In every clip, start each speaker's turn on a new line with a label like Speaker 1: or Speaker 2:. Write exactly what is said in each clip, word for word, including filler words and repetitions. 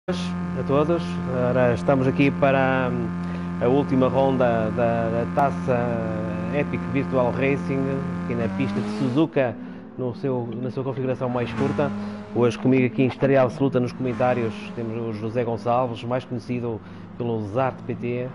Speaker 1: A todos, ora, estamos aqui para a última ronda da, da taça Epic Virtual Racing, aqui na pista de Suzuka, no seu, na sua configuração mais curta. Hoje comigo aqui em estreia absoluta nos comentários temos o José Gonçalves, mais conhecido pelo Zart P T.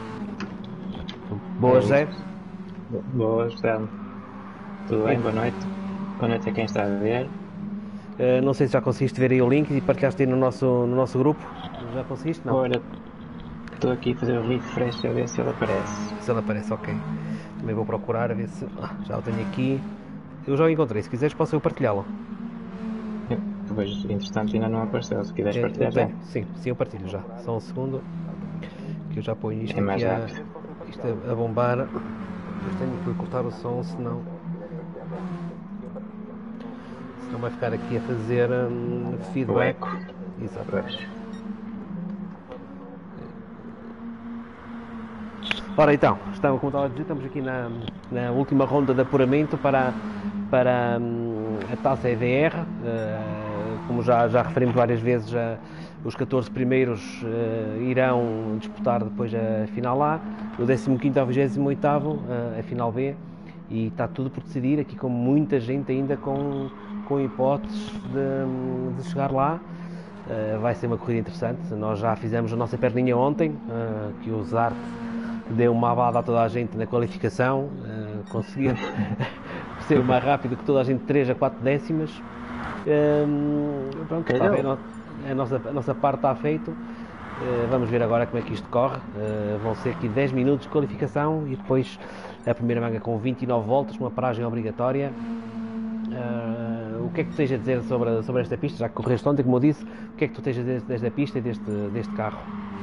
Speaker 1: Boa, José.
Speaker 2: Boa, José. Tudo bem? Boa noite. Boa noite a quem está a ver.
Speaker 1: Uh, não sei se já conseguiste ver aí o link e partilhaste aí no nosso, no nosso grupo. Já conseguiste? Não?
Speaker 2: Ora, estou aqui a fazer o refresh a ver se ele aparece.
Speaker 1: Se ele aparece, ok. Também vou procurar a ver se... Ah, já o tenho aqui. Eu já o encontrei, se quiseres posso eu partilhá-lo.
Speaker 2: Depois, entretanto, ainda não apareceu. Se quiseres partilhar, já?
Speaker 1: Sim, sim, eu partilho já. Só um segundo. Que eu já ponho isto
Speaker 2: é mais
Speaker 1: aqui
Speaker 2: rápido.
Speaker 1: a, isto a, a bombar. Eu tenho que cortar o som, senão... Senão vai ficar aqui a fazer um, feedback.
Speaker 2: O eco.
Speaker 1: Exato.
Speaker 2: Pois.
Speaker 1: Ora então, estamos, como estava a dizer, estamos aqui na, na última ronda de apuramento para, para um, a taça E D R. Uh, como já, já referimos várias vezes, uh, os catorze primeiros uh, irão disputar depois a final A, o décimo quinto ao vigésimo oitavo uh, a final B, e está tudo por decidir, aqui com muita gente ainda com, com hipóteses de, de chegar lá. Uh, vai ser uma corrida interessante. Nós já fizemos a nossa perninha ontem, uh, que o Zart deu uma abada a toda a gente na qualificação, uh, conseguiu ser mais rápido que toda a gente, três a quatro décimas. Uh, pronto, está bem, a, nossa, a nossa parte está feita. Uh, vamos ver agora como é que isto corre. Uh, vão ser aqui dez minutos de qualificação e depois a primeira manga com vinte e nove voltas, uma paragem obrigatória. Uh, o que é que tu tens a dizer sobre, sobre esta pista? Já que correste ontem, como eu disse, o que é que tu tens a dizer desta pista e deste, deste carro?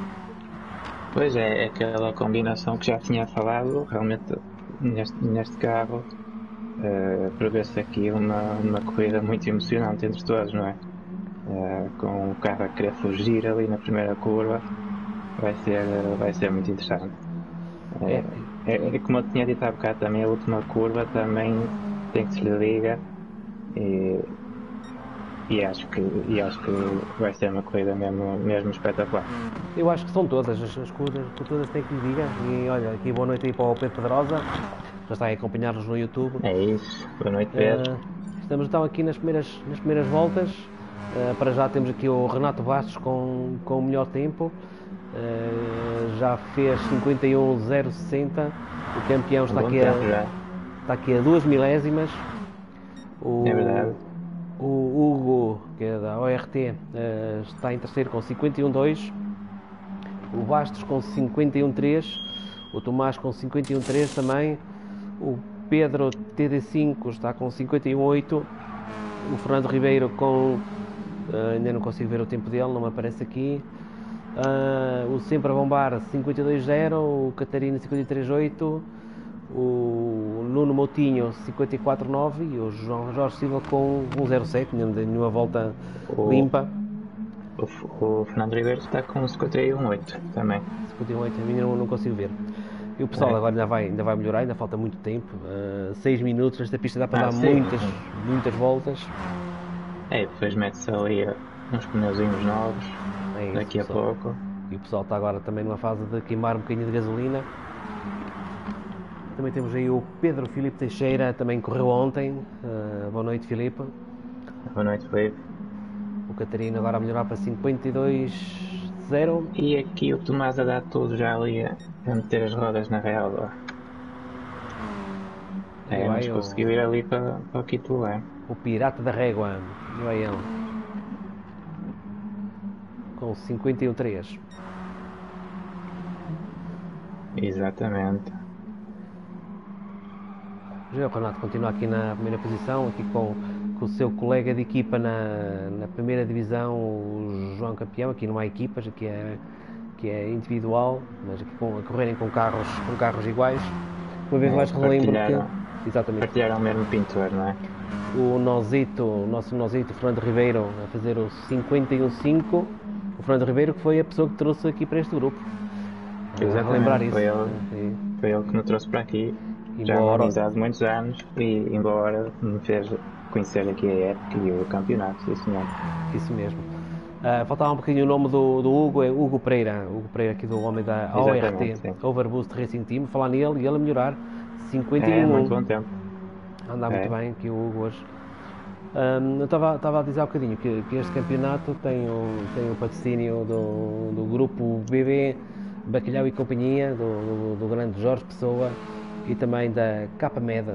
Speaker 2: Pois é, é aquela combinação que já tinha falado, realmente neste, neste carro uh, prevê-se aqui uma, uma corrida muito emocionante entre todos, não é? Uh, com o carro a querer fugir ali na primeira curva, vai ser, vai ser muito interessante. Uh, é, é, é como eu tinha dito há bocado também, a última curva também tem que se lhe liga e, e, acho que, e acho que vai ser uma corrida mesmo, mesmo espetacular.
Speaker 1: Eu acho que são todas, as, as curvas, todas têm que lhe diga. E olha, aqui boa noite aí para o Pedro Pedrosa, já está aí a acompanhar-nos no YouTube.
Speaker 2: É isso, boa noite Pedro.
Speaker 1: Uh, estamos então aqui nas primeiras, nas primeiras voltas. Uh, para já temos aqui o Renato Bastos com, com o melhor tempo. Uh, já fez cinquenta e um zero sessenta. O campeão está,
Speaker 2: um
Speaker 1: aqui a, está aqui a duas milésimas. O,
Speaker 2: é verdade.
Speaker 1: O Hugo, que é da O R T, uh, está em terceiro com cinquenta e um dois. O Bastos com cinquenta e um três. O Tomás com cinquenta e um três também. O Pedro T D cinco está com cinquenta e um oito. O Fernando Ribeiro com... Uh, ainda não consigo ver o tempo dele, não me aparece aqui. Uh, o Sempre a Bombar cinquenta e dois zero. O Catarina cinquenta e três oito. O Nuno Moutinho cinquenta e quatro nove. E o João Jorge Silva com um zero sete, nenhuma volta
Speaker 2: o,
Speaker 1: limpa.
Speaker 2: O, o Fernando Ribeiro está com cinquenta e um oito também.
Speaker 1: cinquenta e um oito, a mim não, não consigo ver. E o pessoal é. agora ainda vai, ainda vai melhorar, ainda falta muito tempo. seis uh, minutos, esta pista dá para ah, dar sim, muitas, sim. muitas voltas.
Speaker 2: É, depois mete-se ali uns pneuzinhos novos, é isso, daqui a pessoal. pouco.
Speaker 1: E o pessoal está agora também numa fase de queimar um bocadinho de gasolina. Também temos aí o Pedro Filipe Teixeira, também correu ontem. Uh, boa noite, Filipe.
Speaker 2: Boa noite, Filipe.
Speaker 1: O Catarina agora a melhorar para cinquenta e dois zero.
Speaker 2: E aqui o Tomás a dar tudo já ali a meter as rodas na real. É, mas conseguiu ir ali para, para o quinto lugar.
Speaker 1: O Pirata da Régua, não é ele? Com cinquenta e um três.
Speaker 2: Exatamente.
Speaker 1: O Renato continua aqui na primeira posição, aqui com, com o seu colega de equipa na, na primeira divisão, o João Campeão. Aqui não há equipas, aqui é, aqui é individual, mas aqui com, a correrem com carros, com carros iguais. Uma vez é, mais relembro que... Exatamente.
Speaker 2: Partilharam o mesmo pintor, não é?
Speaker 1: O Nozito, o nosso Nozito, Fernando Ribeiro, a fazer o cinquenta e um cinco. O Fernando Ribeiro que foi a pessoa que trouxe aqui para este grupo.
Speaker 2: Exatamente, lembrar isso. Foi ele, foi ele que nos trouxe para aqui. Embora... Já há amizade muitos anos e embora me fez conhecer aqui a Epic e o campeonato, isso mesmo.
Speaker 1: Isso mesmo. Uh, faltava um bocadinho o nome do, do Hugo, é Hugo Pereira, Hugo Pereira aqui do homem da O R T, Overboost Racing Team, falar nele e ele a melhorar, cinquenta e um.
Speaker 2: É, muito bom tempo.
Speaker 1: Anda muito
Speaker 2: É.
Speaker 1: bem aqui o Hugo hoje. Um, eu estava a dizer há bocadinho que, que este campeonato tem o, tem o patrocínio do, do grupo B B, Bacalhau e Companhia, do, do, do grande Jorge Pessoa e também da Capamed.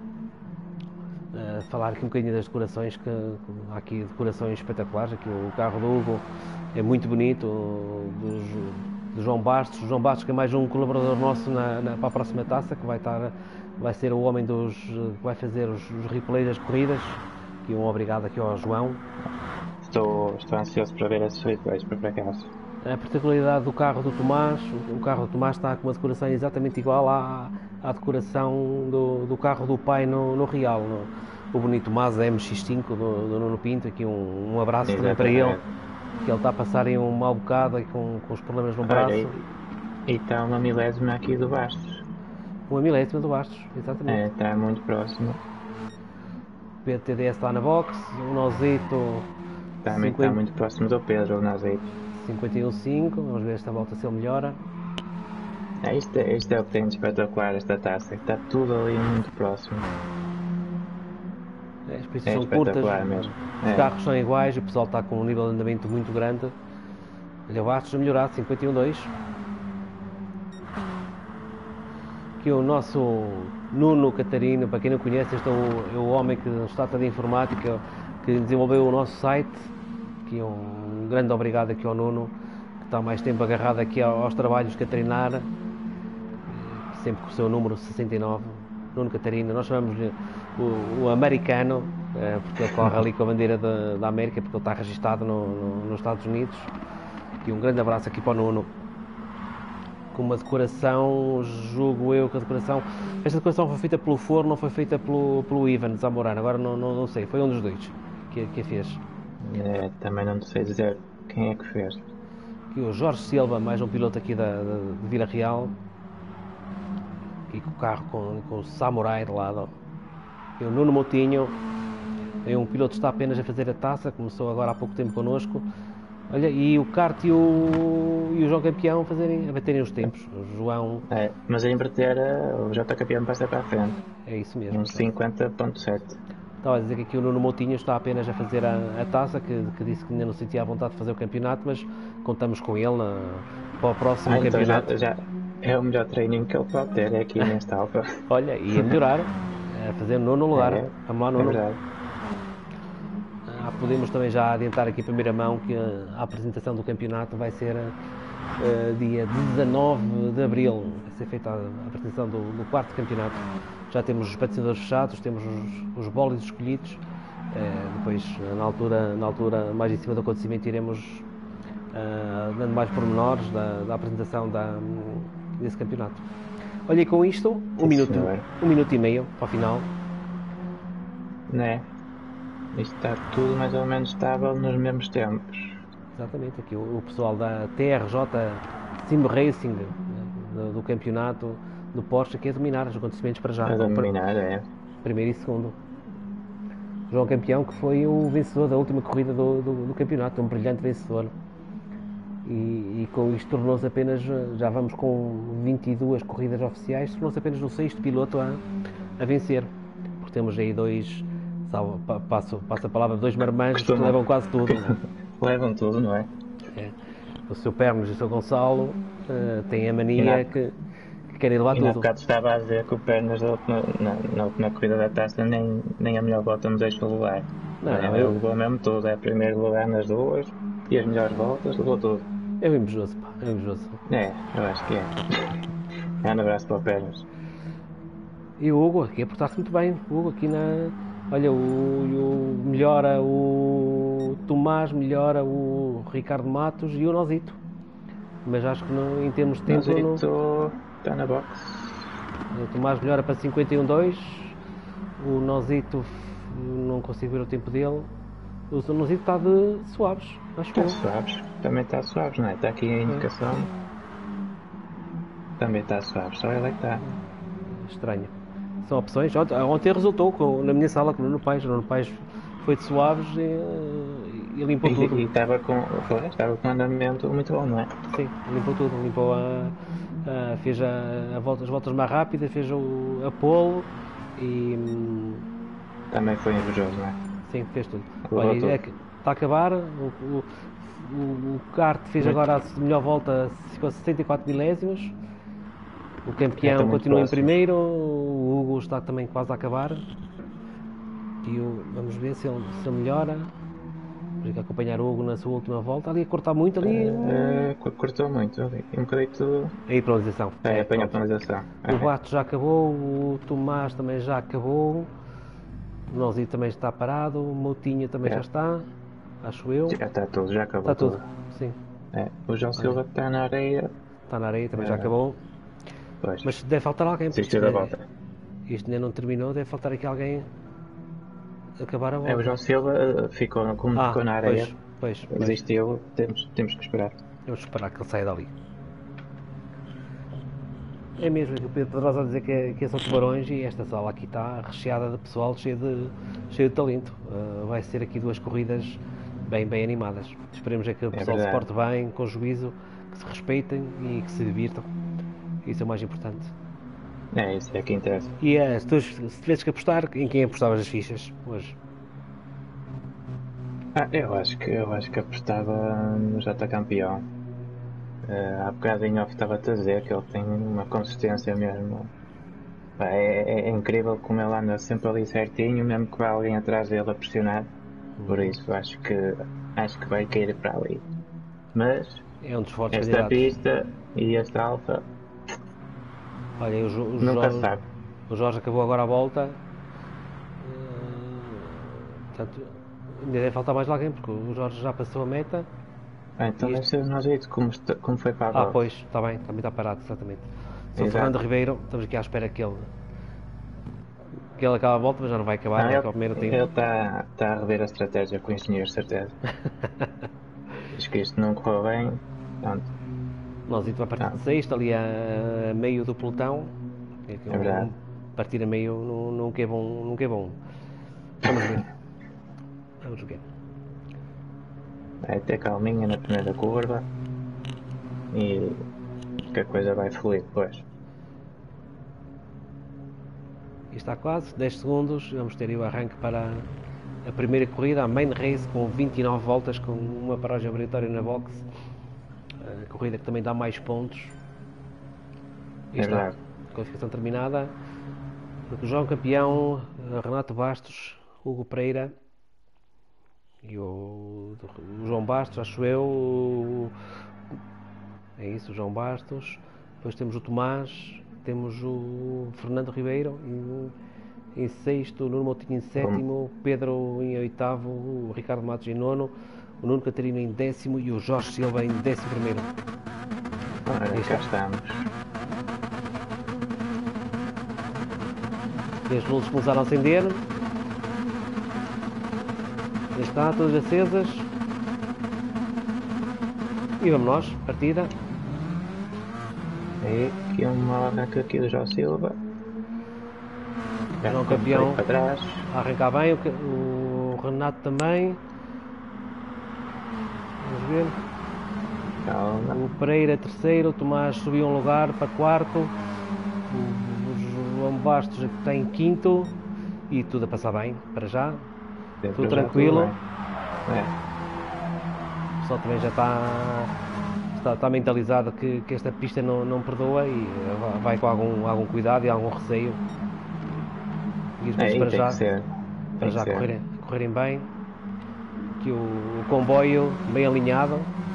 Speaker 1: Uh, falar aqui um bocadinho das decorações, que, que há aqui decorações espetaculares. Aqui o carro do Hugo é muito bonito, do, do João Bastos, o João Bastos que é mais um colaborador nosso na, na, para a próxima taça, que vai, estar, vai ser o homem dos, que vai fazer os, os replays das corridas. Aqui um obrigado aqui ao João.
Speaker 2: Estou, estou ansioso para ver esses replays, por acaso.
Speaker 1: A particularidade do carro do Tomás, o carro do Tomás está com uma decoração exatamente igual à, à decoração do, do carro do pai no, no Real, no, o bonito Mazda M X cinco do, do Nuno Pinto. Aqui um, um abraço também para ele, que ele está a passar em um mau bocado e com, com os problemas no braço.
Speaker 2: Olha, e está uma milésima aqui do Bastos.
Speaker 1: Uma milésima do Bastos, exatamente.
Speaker 2: É, está muito próximo.
Speaker 1: O P T D S está na box, o Nozito
Speaker 2: também cinquenta... está muito próximo do Pedro, o Nozito.
Speaker 1: cinquenta e um cinco, vamos ver esta volta se ele melhora.
Speaker 2: É, isto, é, isto é o que tem de espetacular, esta taça, está tudo ali muito próximo.
Speaker 1: É, as pistas
Speaker 2: é
Speaker 1: são curtas,
Speaker 2: mesmo.
Speaker 1: Os
Speaker 2: é.
Speaker 1: carros são iguais, o pessoal está com um nível de andamento muito grande. Olha, o Bastos a melhorar, cinquenta e um dois. Aqui o nosso Nuno Catarino, para quem não conhece, este é o, é o homem que nos trata de informática, que desenvolveu o nosso site. Aqui um grande obrigado aqui ao Nuno, que está mais tempo agarrado aqui aos trabalhos que a treinar, sempre com o seu número sessenta e nove. Nuno Catarino, nós chamamos-lhe o, o americano, porque ele corre ali com a bandeira da, da América, porque ele está registado no, no, nos Estados Unidos. E um grande abraço aqui para o Nuno. Com uma decoração, julgo eu que a decoração, esta decoração foi feita pelo Forno, não foi feita pelo, pelo Ivan Zamorano, agora não, não, não sei, foi um dos dois que, que a fez.
Speaker 2: É, também não sei dizer quem é que fez.
Speaker 1: Aqui o Jorge Silva, mais um piloto aqui da, da, de Vila Real, aqui com o carro com, com o Samurai de lado. E o Nuno Moutinho, é um piloto que está apenas a fazer a taça, começou agora há pouco tempo connosco. Olha, e o Kart e o, e o João Campeão fazerem, a baterem os tempos. O João.
Speaker 2: É, mas a inverter, o J Campeão passa para a frente.
Speaker 1: É isso mesmo.
Speaker 2: Um cinquenta ponto sete.
Speaker 1: Estava a dizer que aqui o Nuno Moutinho está apenas a fazer a, a taça, que, que disse que ainda não sentia a vontade de fazer o campeonato, mas contamos com ele na, para o próximo
Speaker 2: ah, então
Speaker 1: campeonato.
Speaker 2: Já, já é o melhor treininho que ele pode ter, é aqui nesta Alfa.
Speaker 1: Olha, e a melhorar, a fazer o nono lugar.
Speaker 2: É,
Speaker 1: Vamos lá, Nuno.
Speaker 2: É verdade.
Speaker 1: Ah, podemos também já adiantar aqui em primeira mão que a apresentação do campeonato vai ser uh, dia dezanove de abril. Vai ser feita a apresentação do, do quarto campeonato. Já temos os patrocinadores fechados, temos os, os bólidos escolhidos. Uh, depois, na altura, na altura mais em cima do acontecimento, iremos uh, dando mais pormenores da, da apresentação da, desse campeonato. Olha, e com isto, um,
Speaker 2: Sim,
Speaker 1: minuto,
Speaker 2: senhor.
Speaker 1: um minuto e meio para o final.
Speaker 2: Né? Isto está tudo mais ou menos estável nos mesmos tempos.
Speaker 1: Exatamente, aqui o, o pessoal da T R J Sim Racing do, do campeonato do Porsche que é dominar os acontecimentos para já.
Speaker 2: A dominar, é.
Speaker 1: Primeiro e segundo. João Campeão, que foi o vencedor da última corrida do, do, do campeonato, um brilhante vencedor. E, e com isto tornou-se apenas, já vamos com vinte e duas corridas oficiais, tornou-se apenas o sexto piloto a, a vencer. Porque temos aí dois, salvo, passo, passo a palavra, dois marmanjos que levam quase tudo. Não é?
Speaker 2: Levam tudo, não é?
Speaker 1: É. O seu Pernos e o seu Gonçalo uh, têm a mania que, que querem levar
Speaker 2: e
Speaker 1: tudo.
Speaker 2: E há bocado estava a dizer que o Pernas na, na, na última corrida da taça nem, nem a melhor volta me deixou levar.
Speaker 1: Não,
Speaker 2: é,
Speaker 1: não,
Speaker 2: ele
Speaker 1: eu...
Speaker 2: levou mesmo tudo, é primeiro lugar nas duas e as melhores voltas, levou tudo.
Speaker 1: É invejoso, pá, é invejoso.
Speaker 2: É, eu acho que é. É um abraço para o Pernas.
Speaker 1: E o Hugo aqui a portar-se muito bem. O Hugo aqui na. Olha, o, o melhora o Tomás, melhora o Ricardo Matos e o Nozito. Mas acho que no, em termos de tempo.
Speaker 2: Nozito
Speaker 1: no...
Speaker 2: está na box.
Speaker 1: O Tomás melhora para cinquenta e um dois. O Nozito não consigo ver o tempo dele. O Nozito está de suaves, acho
Speaker 2: Está
Speaker 1: que
Speaker 2: suaves, também está suaves, não é? Está aqui a indicação. Também está suaves, só ele é que está.
Speaker 1: Estranho. São opções. Ontem resultou com, na minha sala com o Nuno Paes. O Nuno Paes foi de suaves e, e limpou
Speaker 2: E
Speaker 1: tudo.
Speaker 2: e estava com, foi, estava com andamento muito bom, não é?
Speaker 1: Sim, limpou tudo. Limpou a, a- fez a, a volta, as voltas mais rápidas, fez o, a pole e hum,
Speaker 2: Também foi invejoso, não é?
Speaker 1: sim, fez tudo. Olha,
Speaker 2: Levou
Speaker 1: e é
Speaker 2: tudo.
Speaker 1: que está a acabar. O, o, o, o kart fez
Speaker 2: Muito,
Speaker 1: agora a melhor volta, ficou a sessenta e quatro milésimos. O
Speaker 2: é,
Speaker 1: campeão
Speaker 2: estão muito
Speaker 1: continua em
Speaker 2: próximos.
Speaker 1: primeiro. O Hugo está também quase a acabar. E o, vamos ver se ele, se ele melhora. Temos que acompanhar o Hugo na sua última volta. Ali a cortar muito ali.
Speaker 2: Eh, cu- cortou muito ali. Um bocadito.
Speaker 1: É a penalização.
Speaker 2: É,
Speaker 1: É,
Speaker 2: apanhou a
Speaker 1: pronto.
Speaker 2: penalização.
Speaker 1: O
Speaker 2: É,
Speaker 1: Bato já acabou, o Tomás também já acabou, o Nozito também está parado, o Moutinho também já
Speaker 2: é,
Speaker 1: está, acho eu.
Speaker 2: já está tudo, já
Speaker 1: Está
Speaker 2: acabou
Speaker 1: tudo,
Speaker 2: tudo.
Speaker 1: sim.
Speaker 2: É, o João
Speaker 1: Olha,
Speaker 2: Silva está na areia.
Speaker 1: está na areia, também já
Speaker 2: eh,
Speaker 1: acabou.
Speaker 2: pois,
Speaker 1: Mas deve faltar alguém, porque
Speaker 2: desistiu
Speaker 1: isto,
Speaker 2: da
Speaker 1: é-
Speaker 2: volta.
Speaker 1: isto ainda não terminou, deve faltar aqui alguém a acabar a
Speaker 2: É, o
Speaker 1: volta.
Speaker 2: João Silva eh, ficou, como
Speaker 1: Ah,
Speaker 2: ficou na areia,
Speaker 1: pois, pois, pois.
Speaker 2: desistiu, temos, temos que esperar.
Speaker 1: Vamos esperar que ele saia dali. É mesmo, que o Pedro Pedrosa a dizer que, é- que são tubarões e esta sala aqui está recheada de pessoal cheio de, cheio de talento. Uh, vai ser aqui duas corridas bem, bem animadas. Esperemos é que o
Speaker 2: É
Speaker 1: pessoal se
Speaker 2: verdade.
Speaker 1: porte bem, com juízo, que se respeitem e que se divirtam. Isso é o mais importante.
Speaker 2: É isso, é que interessa.
Speaker 1: E uh, se, tu, se tivesses que apostar, em quem apostavas as fichas hoje?
Speaker 2: Ah, eu acho que eu acho que apostava no J campeão. Uh, há bocado em off estava a dizer que ele tem uma consistência mesmo. Pá, é, é- é incrível como ele anda sempre ali certinho, mesmo que vá alguém atrás dele a pressionar. Por isso acho que acho que vai cair para ali. Mas
Speaker 1: É um dos fortes
Speaker 2: esta
Speaker 1: candidatos.
Speaker 2: pista e esta alfa
Speaker 1: Olha, o, Jo- o
Speaker 2: nunca se
Speaker 1: Jorge,
Speaker 2: sabe.
Speaker 1: o Jorge acabou agora a volta. Uh, portanto, ainda deve faltar mais alguém, porque o Jorge já passou a meta.
Speaker 2: Ah, então
Speaker 1: E
Speaker 2: deve ser o Nozito, como, está- como foi para a
Speaker 1: Ah,
Speaker 2: volta.
Speaker 1: pois, está bem, também está parado, exatamente. Sou
Speaker 2: Exato.
Speaker 1: Fernando Ribeiro, estamos aqui à espera que ele, que ele acabe a volta, mas já não vai acabar,
Speaker 2: Não,
Speaker 1: vai acabar o primeiro
Speaker 2: ele
Speaker 1: tempo.
Speaker 2: está tá a rever a estratégia com o engenheiro, certeza. Diz que isto não correu bem. Pronto,
Speaker 1: Nozito vai partir
Speaker 2: Ah.
Speaker 1: de sexto, ali a, a meio do pelotão. É, que
Speaker 2: É verdade.
Speaker 1: um- partir a meio nu- nunca é bom. Nunca é bom. Vamos ver. Vamos ver.
Speaker 2: vai ter calminha na primeira curva e que a coisa vai fluir depois.
Speaker 1: E está quase, dez segundos, vamos ter aí o arranque para a primeira corrida, a main race, com vinte e nove voltas, com uma paragem obrigatória na box. A corrida que também dá mais pontos. E
Speaker 2: É
Speaker 1: está,
Speaker 2: verdade.
Speaker 1: qualificação terminada. O João Campeão, Renato Bastos, Hugo Pereira e o, o João Bastos, acho eu. o- É isso, o João Bastos. Depois temos o Tomás, temos o Fernando Ribeiro em, em sexto, o Nuno Moutinho em sétimo, o Pedro em oitavo, o Ricardo Matos em nono, o Nuno Catarino em décimo e o Jorge Silva em décimo primeiro.
Speaker 2: Ora,
Speaker 1: Aí
Speaker 2: cá
Speaker 1: está.
Speaker 2: estamos.
Speaker 1: E as luzes começaram a acender. Aí está, todas acesas. E vamos nós, partida.
Speaker 2: Aí, aqui uma arranca aqui do João Silva. Já
Speaker 1: João
Speaker 2: foi
Speaker 1: Campeão
Speaker 2: para trás.
Speaker 1: a arrancar bem, o, Ca- o Renato também. Vamos ver.
Speaker 2: Calma.
Speaker 1: O Pereira terceiro, o Tomás subiu um lugar para quarto, o, o João Bastos está em quinto e tudo a passar bem para já.
Speaker 2: Dentro
Speaker 1: Tudo
Speaker 2: já
Speaker 1: tranquilo.
Speaker 2: tudo bem. É.
Speaker 1: O pessoal também já está, está, está mentalizado que, que esta pista não, não perdoa e eh, vai com algum, algum cuidado e algum receio. E as
Speaker 2: É,
Speaker 1: coisas
Speaker 2: e
Speaker 1: para
Speaker 2: tem
Speaker 1: já,
Speaker 2: que ser.
Speaker 1: para
Speaker 2: Tem que
Speaker 1: já
Speaker 2: ser.
Speaker 1: correrem, correrem bem. Que o, o comboio bem alinhado.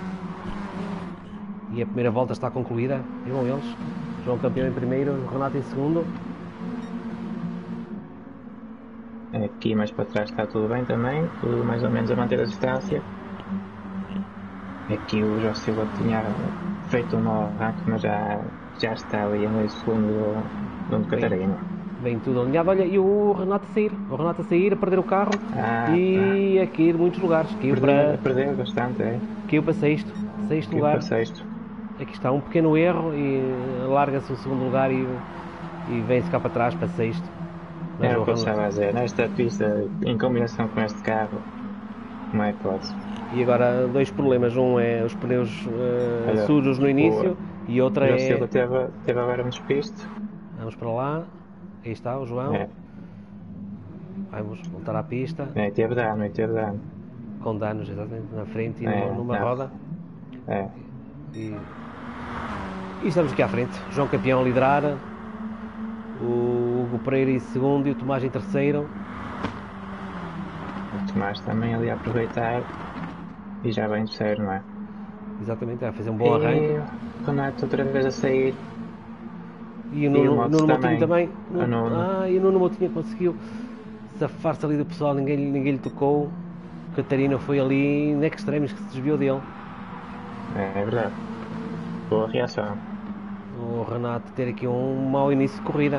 Speaker 1: E a primeira volta está concluída. E vão eles. João Campeão em primeiro, Renato em segundo.
Speaker 2: Aqui mais para trás está tudo bem também, tudo mais ou menos a manter a distância. Aqui o João Silva tinha feito um mau arranque, mas já, já está ali em meio segundo do Nuno Catarino.
Speaker 1: Bem tudo alinhado. Olha, e o Renato a sair. O Renato a sair, a perder o carro.
Speaker 2: Ah,
Speaker 1: e a cair muitos lugares. Caiu
Speaker 2: Perdeu,
Speaker 1: para,
Speaker 2: perdeu bastante, é.
Speaker 1: caiu para sexto. Sexto
Speaker 2: Aqui
Speaker 1: lugar.
Speaker 2: para sexto.
Speaker 1: Aqui está um pequeno erro e larga-se o segundo lugar e, e vem-se cá para trás para sexto. Mas
Speaker 2: Era
Speaker 1: o
Speaker 2: o que eu
Speaker 1: Renato-
Speaker 2: estava a dizer. Nesta pista, em combinação com este carro, como é que pode?
Speaker 1: E agora dois problemas, um é os pneus uh,
Speaker 2: Olha,
Speaker 1: sujos no início
Speaker 2: o,
Speaker 1: e outra
Speaker 2: o
Speaker 1: é...
Speaker 2: Silva teve, teve agora um despiste.
Speaker 1: Vamos para lá, aí está o João,
Speaker 2: É,
Speaker 1: vamos voltar à pista,
Speaker 2: é, teve dano, e teve dano.
Speaker 1: com danos exatamente na frente e numa,
Speaker 2: É,
Speaker 1: numa
Speaker 2: não,
Speaker 1: roda.
Speaker 2: é,
Speaker 1: E, e estamos aqui à frente, João campeão a liderar, o Hugo Pereira em segundo e o Tomás em terceiro.
Speaker 2: o Tomás também ali a aproveitar e já vem terceiro, não é?
Speaker 1: Exatamente, a fazer um bom arranque.
Speaker 2: E o Renato outra vez a sair.
Speaker 1: E o
Speaker 2: E o
Speaker 1: Nuno,
Speaker 2: Motos
Speaker 1: Nuno Moutinho
Speaker 2: também.
Speaker 1: também.
Speaker 2: O Nuno.
Speaker 1: Ah, e o Nuno Moutinho conseguiu safar-se ali do pessoal, ninguém, ninguém lhe tocou. Catarina foi ali em extremis que se desviou dele.
Speaker 2: É, é verdade. Boa reação.
Speaker 1: O Renato ter aqui um mau início de corrida.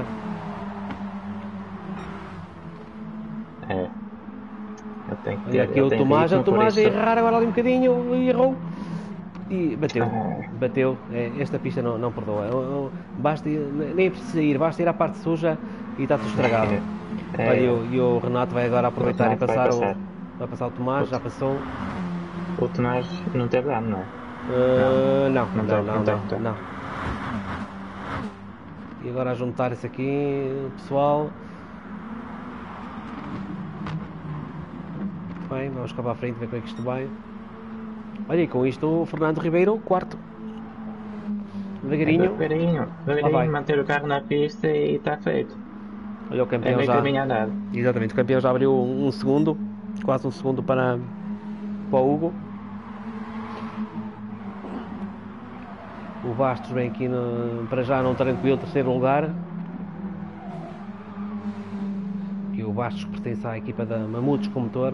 Speaker 2: É. Ele tem que ter.
Speaker 1: Olha aqui
Speaker 2: ele
Speaker 1: o
Speaker 2: tem
Speaker 1: Tomás, o
Speaker 2: ritmo, por
Speaker 1: Tomás a
Speaker 2: isso.
Speaker 1: errar agora ali um bocadinho e errou. E bateu,
Speaker 2: É.
Speaker 1: bateu. É, esta pista não, não perdoa. Eu- eu- Basta, ir- nem é preciso sair, basta ir à parte suja e está tudo estragado.
Speaker 2: É.
Speaker 1: Olha, e o, e o Renato vai agora aproveitar e
Speaker 2: Renato vai
Speaker 1: passar,
Speaker 2: passar.
Speaker 1: o. Vai passar o Tomás,
Speaker 2: O-
Speaker 1: já passou.
Speaker 2: O Tomás não teve dano, não é?
Speaker 1: Uh, não,
Speaker 2: não
Speaker 1: não,
Speaker 2: tem,
Speaker 1: não,
Speaker 2: não tem,
Speaker 1: não,
Speaker 2: não tem.
Speaker 1: não. E agora a juntar-se aqui, pessoal. Bem, vamos cá para a frente ver como é que isto vai. Olha, e com isto o Fernando Ribeiro, quarto. Devagarinho.
Speaker 2: Devagarinho,
Speaker 1: Lá vai.
Speaker 2: devagarinho, manter o carro na pista e está feito.
Speaker 1: Olha o
Speaker 2: É
Speaker 1: campeão
Speaker 2: meio
Speaker 1: já.
Speaker 2: caminho andado.
Speaker 1: Exatamente, o campeão já abriu um segundo, quase um segundo para, para o Hugo. O Bastos vem aqui no, para já num tranquilo terceiro lugar. E o Bastos pertence à equipa da Mamutos com motor.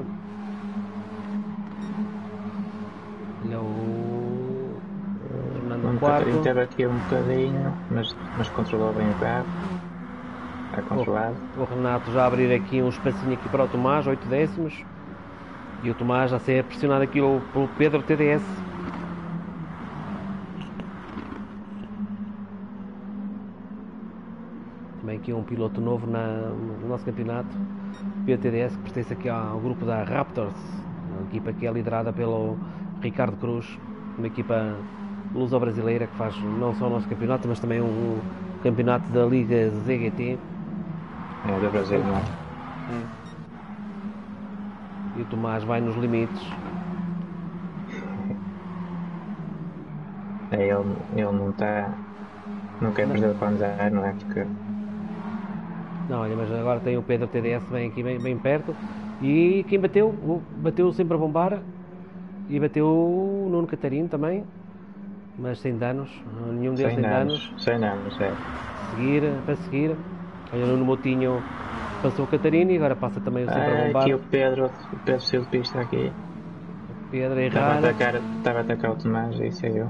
Speaker 1: Olha o Fernando
Speaker 2: O
Speaker 1: quarto.
Speaker 2: Catarino teve aqui um bocadinho, mas, mas controlou bem o carro. Está controlado.
Speaker 1: O Renato já a abrir aqui um espacinho aqui para o Tomás, oito décimos. E o Tomás já a ser pressionado aqui pelo Pedro T D S. Também aqui um piloto novo na, no nosso campeonato, P T D S, que pertence aqui ao grupo da Raptors, uma equipa que é liderada pelo Ricardo Cruz, uma equipa luso-brasileira que faz não só o nosso campeonato, mas também um campeonato da Liga Z G T.
Speaker 2: É, do Brasil, não é?
Speaker 1: E o Tomás vai nos limites.
Speaker 2: É, ele, ele não está. Não quer perder para andar, não é? Porque.
Speaker 1: Não, olha, mas agora tem o Pedro T D S bem aqui, bem, bem perto. E quem bateu? Bateu sempre a bombar. E bateu o Nuno Catarino também. Mas sem danos. Nenhum deles
Speaker 2: Sem
Speaker 1: tem
Speaker 2: danos.
Speaker 1: danos.
Speaker 2: Sem danos, é.
Speaker 1: Seguir, para seguir. Olha, o Nuno Moutinho passou o Catarino e agora passa também o sempre a
Speaker 2: Ah,
Speaker 1: bombar.
Speaker 2: aqui o Pedro, o Pedro saiu de pista aqui.
Speaker 1: Pedro a
Speaker 2: Estava a
Speaker 1: errar.
Speaker 2: atacar, estava a atacar o Tomás e saiu.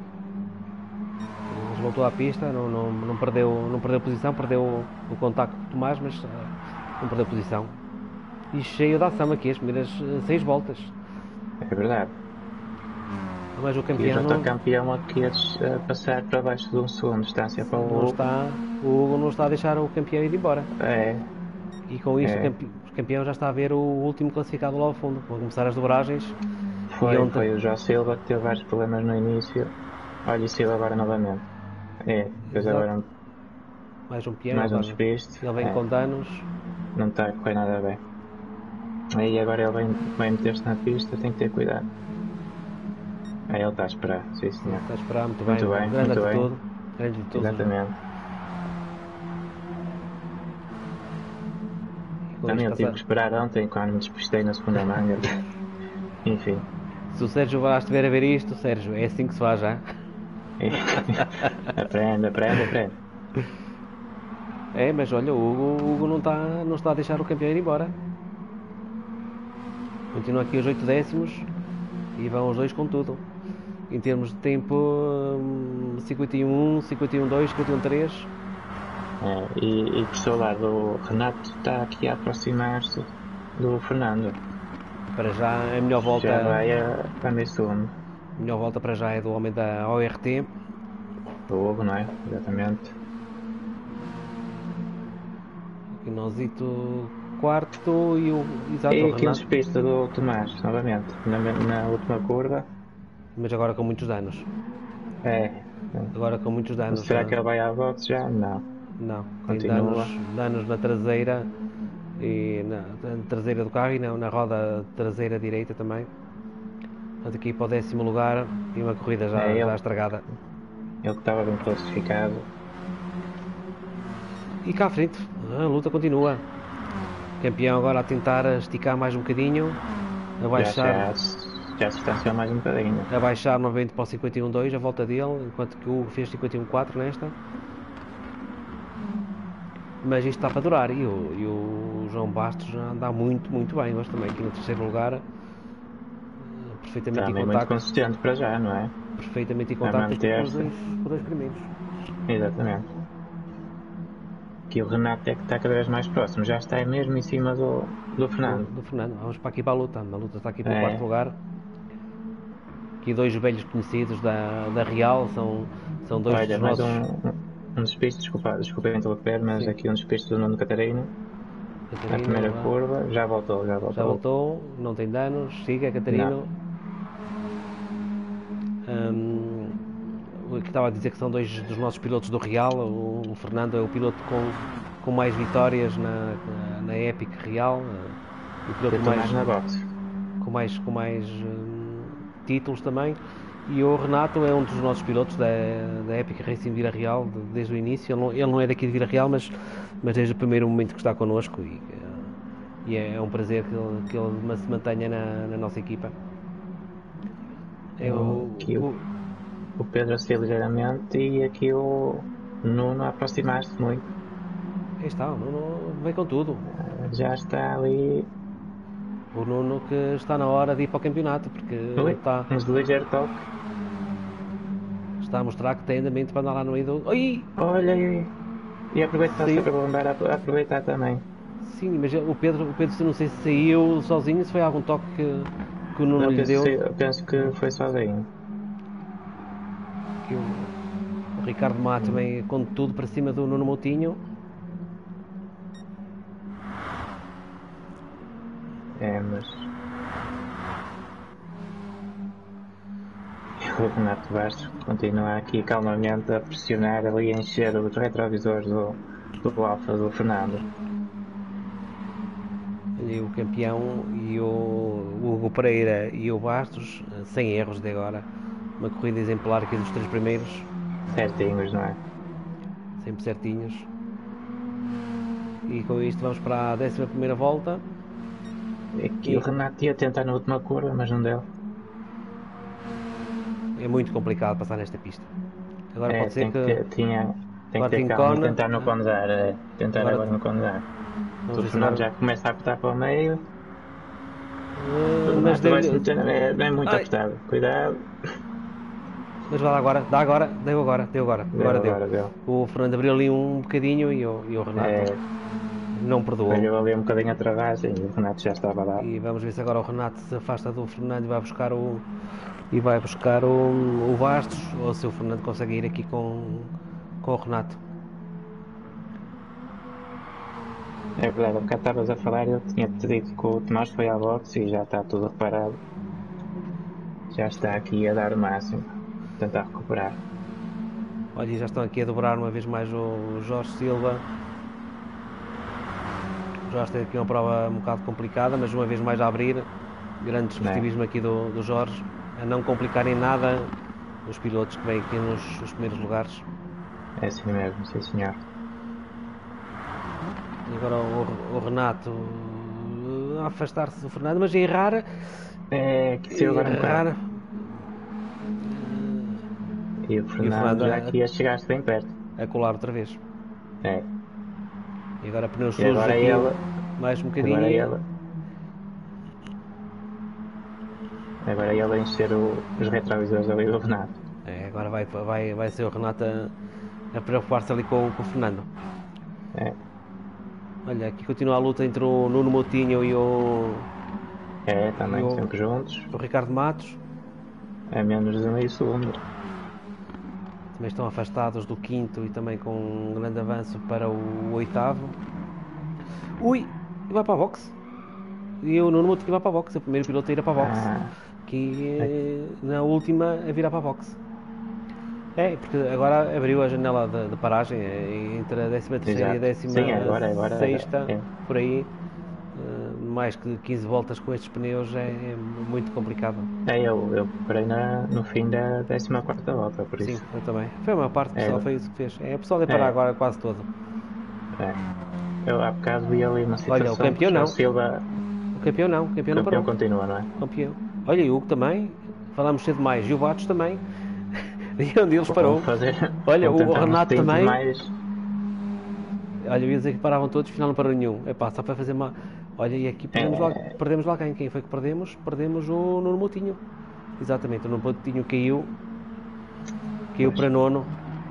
Speaker 1: Mas voltou à pista, não, não, não, perdeu, não perdeu posição, perdeu o, o contacto com o Tomás, mas uh, não perdeu posição. E cheio de ação aqui, as primeiras uh, seis voltas.
Speaker 2: É verdade.
Speaker 1: Mas o
Speaker 2: E
Speaker 1: campeão
Speaker 2: já
Speaker 1: não,
Speaker 2: está campeão aqui a, a passar para baixo de um segundo de distância para o
Speaker 1: não
Speaker 2: Hugo.
Speaker 1: está, o Hugo não está a deixar o campeão ir embora.
Speaker 2: É,
Speaker 1: E com isto
Speaker 2: É.
Speaker 1: o campe- o campeão já está a ver o último classificado lá ao fundo. Vão começar as dobragens.
Speaker 2: foi,
Speaker 1: E ontem-
Speaker 2: foi o João Silva que teve vários problemas no início. Olha o Silva agora novamente. É, depois
Speaker 1: Exato.
Speaker 2: agora
Speaker 1: Mais um peão.
Speaker 2: mais um
Speaker 1: agora.
Speaker 2: despiste.
Speaker 1: Ele vem
Speaker 2: É,
Speaker 1: com danos.
Speaker 2: não está a correr nada bem. Aí agora ele vem, vem meter-se na pista, tem que ter cuidado. Aí ele está a esperar, sim senhor.
Speaker 1: Está a esperar muito,
Speaker 2: Muito
Speaker 1: bem.
Speaker 2: bem,
Speaker 1: Grande
Speaker 2: muito bem.
Speaker 1: atitude. Grande atitude.
Speaker 2: Exatamente.
Speaker 1: E com
Speaker 2: Também eu
Speaker 1: isto
Speaker 2: tive
Speaker 1: passa-
Speaker 2: que esperar ontem quando me despistei na segunda manga. Enfim.
Speaker 1: Se o Sérgio Vaz estiver a ver isto, Sérgio, é assim que se faz já.
Speaker 2: aprende, aprende, aprende.
Speaker 1: É, mas olha, o Hugo, o Hugo não, está, não está a deixar o campeão ir embora. Continua aqui os oito décimos e vão os dois com tudo. Em termos de tempo, hum, cinquenta e um, cinquenta e um dois, cinquenta e um três.
Speaker 2: É, e, e por seu lado, o Renato está aqui a aproximar-se do Fernando.
Speaker 1: Para já, a melhor volta,
Speaker 2: Já vai a, a meio segundo.
Speaker 1: a melhor volta para já é do homem da O R T.
Speaker 2: O Hugo, não é? Exatamente.
Speaker 1: Aqui o Nozito quarto e o, exato,
Speaker 2: E
Speaker 1: o
Speaker 2: aqui um
Speaker 1: Renato,
Speaker 2: despiste do Tomás, novamente, na, na última curva.
Speaker 1: mas agora com muitos danos.
Speaker 2: É.
Speaker 1: Agora com muitos
Speaker 2: Mas
Speaker 1: danos.
Speaker 2: será
Speaker 1: Na,
Speaker 2: que ele vai à boxe já? Não.
Speaker 1: não, tem danos,
Speaker 2: Continua.
Speaker 1: danos na traseira e na, na traseira do carro e na, na roda traseira direita também. Portanto, aqui para o décimo lugar e uma corrida
Speaker 2: É
Speaker 1: já,
Speaker 2: ele,
Speaker 1: já estragada.
Speaker 2: ele que estava bem classificado.
Speaker 1: E cá à frente, a luta continua. Campeão agora a tentar esticar mais um bocadinho, a
Speaker 2: Já,
Speaker 1: baixar,
Speaker 2: já, já se distanciou mais um bocadinho.
Speaker 1: a baixar novamente para o cinquenta e um dois a volta dele, enquanto que o Hugo fez cinquenta e um quatro nesta. Mas isto está para durar e o, e o João Bastos anda muito, muito bem hoje também, aqui no terceiro lugar, perfeitamente em
Speaker 2: Também muito
Speaker 1: contacto,
Speaker 2: consistente para já, não é?
Speaker 1: perfeitamente em
Speaker 2: A
Speaker 1: contacto com os
Speaker 2: manter-se.
Speaker 1: dois, com os dois primeiros.
Speaker 2: Exatamente. Que o Renato é que está cada vez mais próximo. Já está mesmo em cima do, do
Speaker 1: Do,
Speaker 2: Fernando.
Speaker 1: do Fernando, vamos para aqui para a luta, a luta está aqui pelo quarto
Speaker 2: É.
Speaker 1: lugar. Aqui dois velhos conhecidos da, da Real, são, são dois
Speaker 2: Olha,
Speaker 1: dos
Speaker 2: mais
Speaker 1: nossos.
Speaker 2: um, um despiste, desculpa, desculpa interromper, mas
Speaker 1: Sim,
Speaker 2: aqui um despiste do Nuno Catarino. Na
Speaker 1: Catarino
Speaker 2: primeira
Speaker 1: lá,
Speaker 2: curva, já voltou, já
Speaker 1: já
Speaker 2: voltou.
Speaker 1: voltou, não tem danos, siga
Speaker 2: Não.
Speaker 1: Catarino. Hum, o que estava a dizer que são dois dos nossos pilotos do Real, o, o Fernando é o piloto com, com mais vitórias na, na, na Epic Real, o piloto
Speaker 2: Eu
Speaker 1: com
Speaker 2: estou
Speaker 1: mais,
Speaker 2: mais na boxe.
Speaker 1: com mais, com mais hum, títulos também. E o Renato é um dos nossos pilotos da, da Epic Racing Vila Real de, desde o início. Ele não, ele não é daqui de Vila Real, mas, mas desde o primeiro momento que está connosco. E, e é, é um prazer que ele, que ele se mantenha na, na nossa equipa. É o,
Speaker 2: Aqui o,
Speaker 1: o,
Speaker 2: o Pedro a sair ligeiramente e aqui o Nuno a aproximar-se muito.
Speaker 1: aí está, o Nuno vem com tudo.
Speaker 2: Já está ali.
Speaker 1: O Nuno que está na hora de ir para o campeonato, porque
Speaker 2: Ui,
Speaker 1: está,
Speaker 2: uns de ligeiro toque.
Speaker 1: está a mostrar que tem andamento para andar lá no meio do. Ai!
Speaker 2: Olha aí. E aproveita, está
Speaker 1: Saiu.
Speaker 2: sempre a lembrar a aproveitar também.
Speaker 1: Sim, mas o Pedro, o Pedro não sei se saiu sozinho, se foi algum toque que, que o Nuno
Speaker 2: Não
Speaker 1: lhe
Speaker 2: penso,
Speaker 1: deu.
Speaker 2: eu penso que foi sozinho.
Speaker 1: Que o, o Ricardo Matos também com tudo para cima do Nuno Moutinho.
Speaker 2: É, mas. O Renato Bastos continua aqui calmamente a pressionar ali, a encher os retrovisores do, do Alfa do Fernando.
Speaker 1: E o campeão e o, o Hugo Pereira e o Bastos, sem erros de agora. Uma corrida exemplar aqui dos três primeiros,
Speaker 2: Certinhos, não é?
Speaker 1: sempre certinhos. E com isto vamos para a décima primeira volta.
Speaker 2: Aqui
Speaker 1: E
Speaker 2: o Renato ia tentar na última curva, mas não deu.
Speaker 1: é muito complicado passar nesta pista. Agora
Speaker 2: É,
Speaker 1: pode ser
Speaker 2: tem que
Speaker 1: que.
Speaker 2: ter, tinha, tem que
Speaker 1: Agora
Speaker 2: ter
Speaker 1: tem
Speaker 2: calma e
Speaker 1: Kona.
Speaker 2: tentar no condar. É, tentar
Speaker 1: Agora
Speaker 2: agora no condar.
Speaker 1: vamos
Speaker 2: O
Speaker 1: ver se
Speaker 2: Fernando
Speaker 1: agora.
Speaker 2: já começa a apertar para o meio. O
Speaker 1: Uh, mas
Speaker 2: Renato vai se
Speaker 1: deu-lhe.
Speaker 2: meter, na- é, não é muito
Speaker 1: Ai!
Speaker 2: apertado. Cuidado.
Speaker 1: Mas vai lá agora, dá agora, deu agora, deu agora,
Speaker 2: Deu
Speaker 1: agora deu.
Speaker 2: agora, deu.
Speaker 1: O Fernando abriu ali um bocadinho e o, e o Renato
Speaker 2: É,
Speaker 1: não perdoou.
Speaker 2: olhou ali um bocadinho atrás e o Renato já estava lá.
Speaker 1: E vamos ver se agora o Renato se afasta do Fernando e vai buscar o. E vai buscar o, o Bastos, ou se o Fernando consegue ir aqui com, com o Renato.
Speaker 2: É verdade, há bocado estavas a falar, eu tinha-te dito que o Tomás foi à boxe e já está tudo reparado. Já está aqui a dar o máximo, tentar recuperar.
Speaker 1: Olha, e já estão aqui a dobrar uma vez mais o Jorge Silva. O Jorge tem aqui uma prova um bocado complicada, mas uma vez mais a abrir. Grande desportivismo aqui do, do Jorge, a não complicarem nada os pilotos que vêm aqui nos, nos primeiros lugares.
Speaker 2: É assim mesmo, sim senhor.
Speaker 1: E agora o, o Renato a afastar-se do Fernando, mas a errar.
Speaker 2: É, que saiu agora um bocado.
Speaker 1: errar.
Speaker 2: E o
Speaker 1: E o
Speaker 2: Fernando
Speaker 1: Fernando
Speaker 2: já
Speaker 1: a,
Speaker 2: aqui a chegar-se bem perto.
Speaker 1: a colar outra vez.
Speaker 2: É,
Speaker 1: E agora pneus
Speaker 2: e
Speaker 1: sujos
Speaker 2: agora
Speaker 1: aqui
Speaker 2: ele,
Speaker 1: mais um bocadinho.
Speaker 2: agora ele, agora ele a encher o, os retrovisores ali do Renato.
Speaker 1: É, agora vai, vai, vai ser o Renato a, a preocupar-se ali com, com o Fernando.
Speaker 2: É,
Speaker 1: Olha, aqui continua a luta entre o Nuno Moutinho e o,
Speaker 2: é
Speaker 1: e
Speaker 2: também
Speaker 1: o,
Speaker 2: sempre juntos.
Speaker 1: o Ricardo Matos.
Speaker 2: É menos de meio segundo.
Speaker 1: Também estão afastados do quinto e também com um grande avanço para o oitavo. Ui! e vai para a boxe. E o Nuno Moutinho vai para a boxe, é o primeiro piloto a ir para a boxe.
Speaker 2: Ah,
Speaker 1: Que eh, na última a virar para a boxe. É, porque agora abriu a janela de, de paragem eh, entre a décima terceira e a
Speaker 2: exato.
Speaker 1: décima
Speaker 2: Sim, agora, agora
Speaker 1: sexta,
Speaker 2: é.
Speaker 1: por aí. eh, mais que quinze voltas com estes pneus é, é muito complicado.
Speaker 2: É, eu, eu parei na, no fim da décima quarta volta, por
Speaker 1: Sim,
Speaker 2: isso.
Speaker 1: eu também. Foi a maior parte do
Speaker 2: É,
Speaker 1: pessoal, foi isso que fez. É, o pessoal deve parar
Speaker 2: é,
Speaker 1: agora quase todo.
Speaker 2: é. Eu há bocado vi ali uma
Speaker 1: Olha, o
Speaker 2: situação que o
Speaker 1: campeão
Speaker 2: João
Speaker 1: não.
Speaker 2: Silva,
Speaker 1: O campeão não, o
Speaker 2: o
Speaker 1: campeão não
Speaker 2: campeão
Speaker 1: parou.
Speaker 2: continua, não é?
Speaker 1: Campeão. Olha, e o Hugo também. Falamos cedo demais. E o Batos também. E onde eles
Speaker 2: Vão
Speaker 1: parou.
Speaker 2: fazer,
Speaker 1: Olha,
Speaker 2: vão
Speaker 1: o
Speaker 2: tentar uns
Speaker 1: Renato
Speaker 2: trinta
Speaker 1: também.
Speaker 2: mais.
Speaker 1: Olha, eu ia dizer que paravam todos, afinal não parou nenhum. É pá, só para fazer uma. Olha, e aqui perdemos lá,
Speaker 2: É,
Speaker 1: perdemos lá quem? Quem foi que perdemos? Perdemos o Nuno Moutinho. Exatamente, o Nuno Moutinho caiu. Caiu
Speaker 2: pois,
Speaker 1: para nono.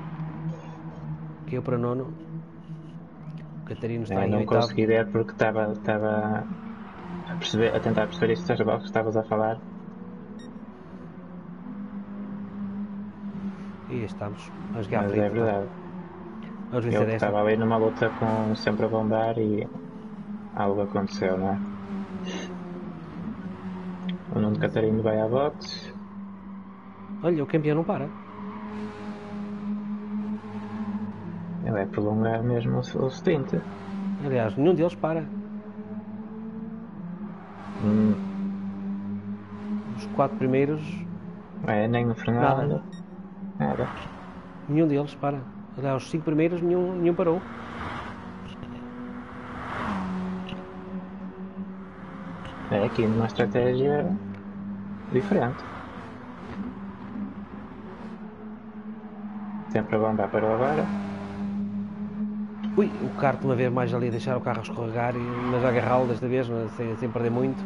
Speaker 1: Caiu para nono. O Catarino está
Speaker 2: é,
Speaker 1: em
Speaker 2: não
Speaker 1: oitavo.
Speaker 2: consegui ver porque estava estava a, perceber, a tentar perceber isto das boxes que estavas a falar.
Speaker 1: E estamos. Vamos aqui à
Speaker 2: Mas
Speaker 1: frente
Speaker 2: é
Speaker 1: então.
Speaker 2: verdade.
Speaker 1: Vamos
Speaker 2: Eu
Speaker 1: vencer
Speaker 2: que
Speaker 1: esta.
Speaker 2: estava ali numa luta com sempre a bombar e algo aconteceu, não é? O Nuno Catarino vai à boxe.
Speaker 1: Olha, o campeão não para.
Speaker 2: Ele é prolongar mesmo o, o stint.
Speaker 1: Aliás, nenhum deles para.
Speaker 2: Hum,
Speaker 1: Os quatro primeiros,
Speaker 2: é, nem o Fernando.
Speaker 1: nada.
Speaker 2: Nada.
Speaker 1: Nenhum deles para. Aliás, os cinco primeiros, nenhum, nenhum parou.
Speaker 2: É aqui numa estratégia diferente. Sempre a bombar para agora.
Speaker 1: Ui, o Carto uma vez mais ali a deixar o carro escorregar, e- mas a agarrá-lo desta vez, mas sem, sem perder muito.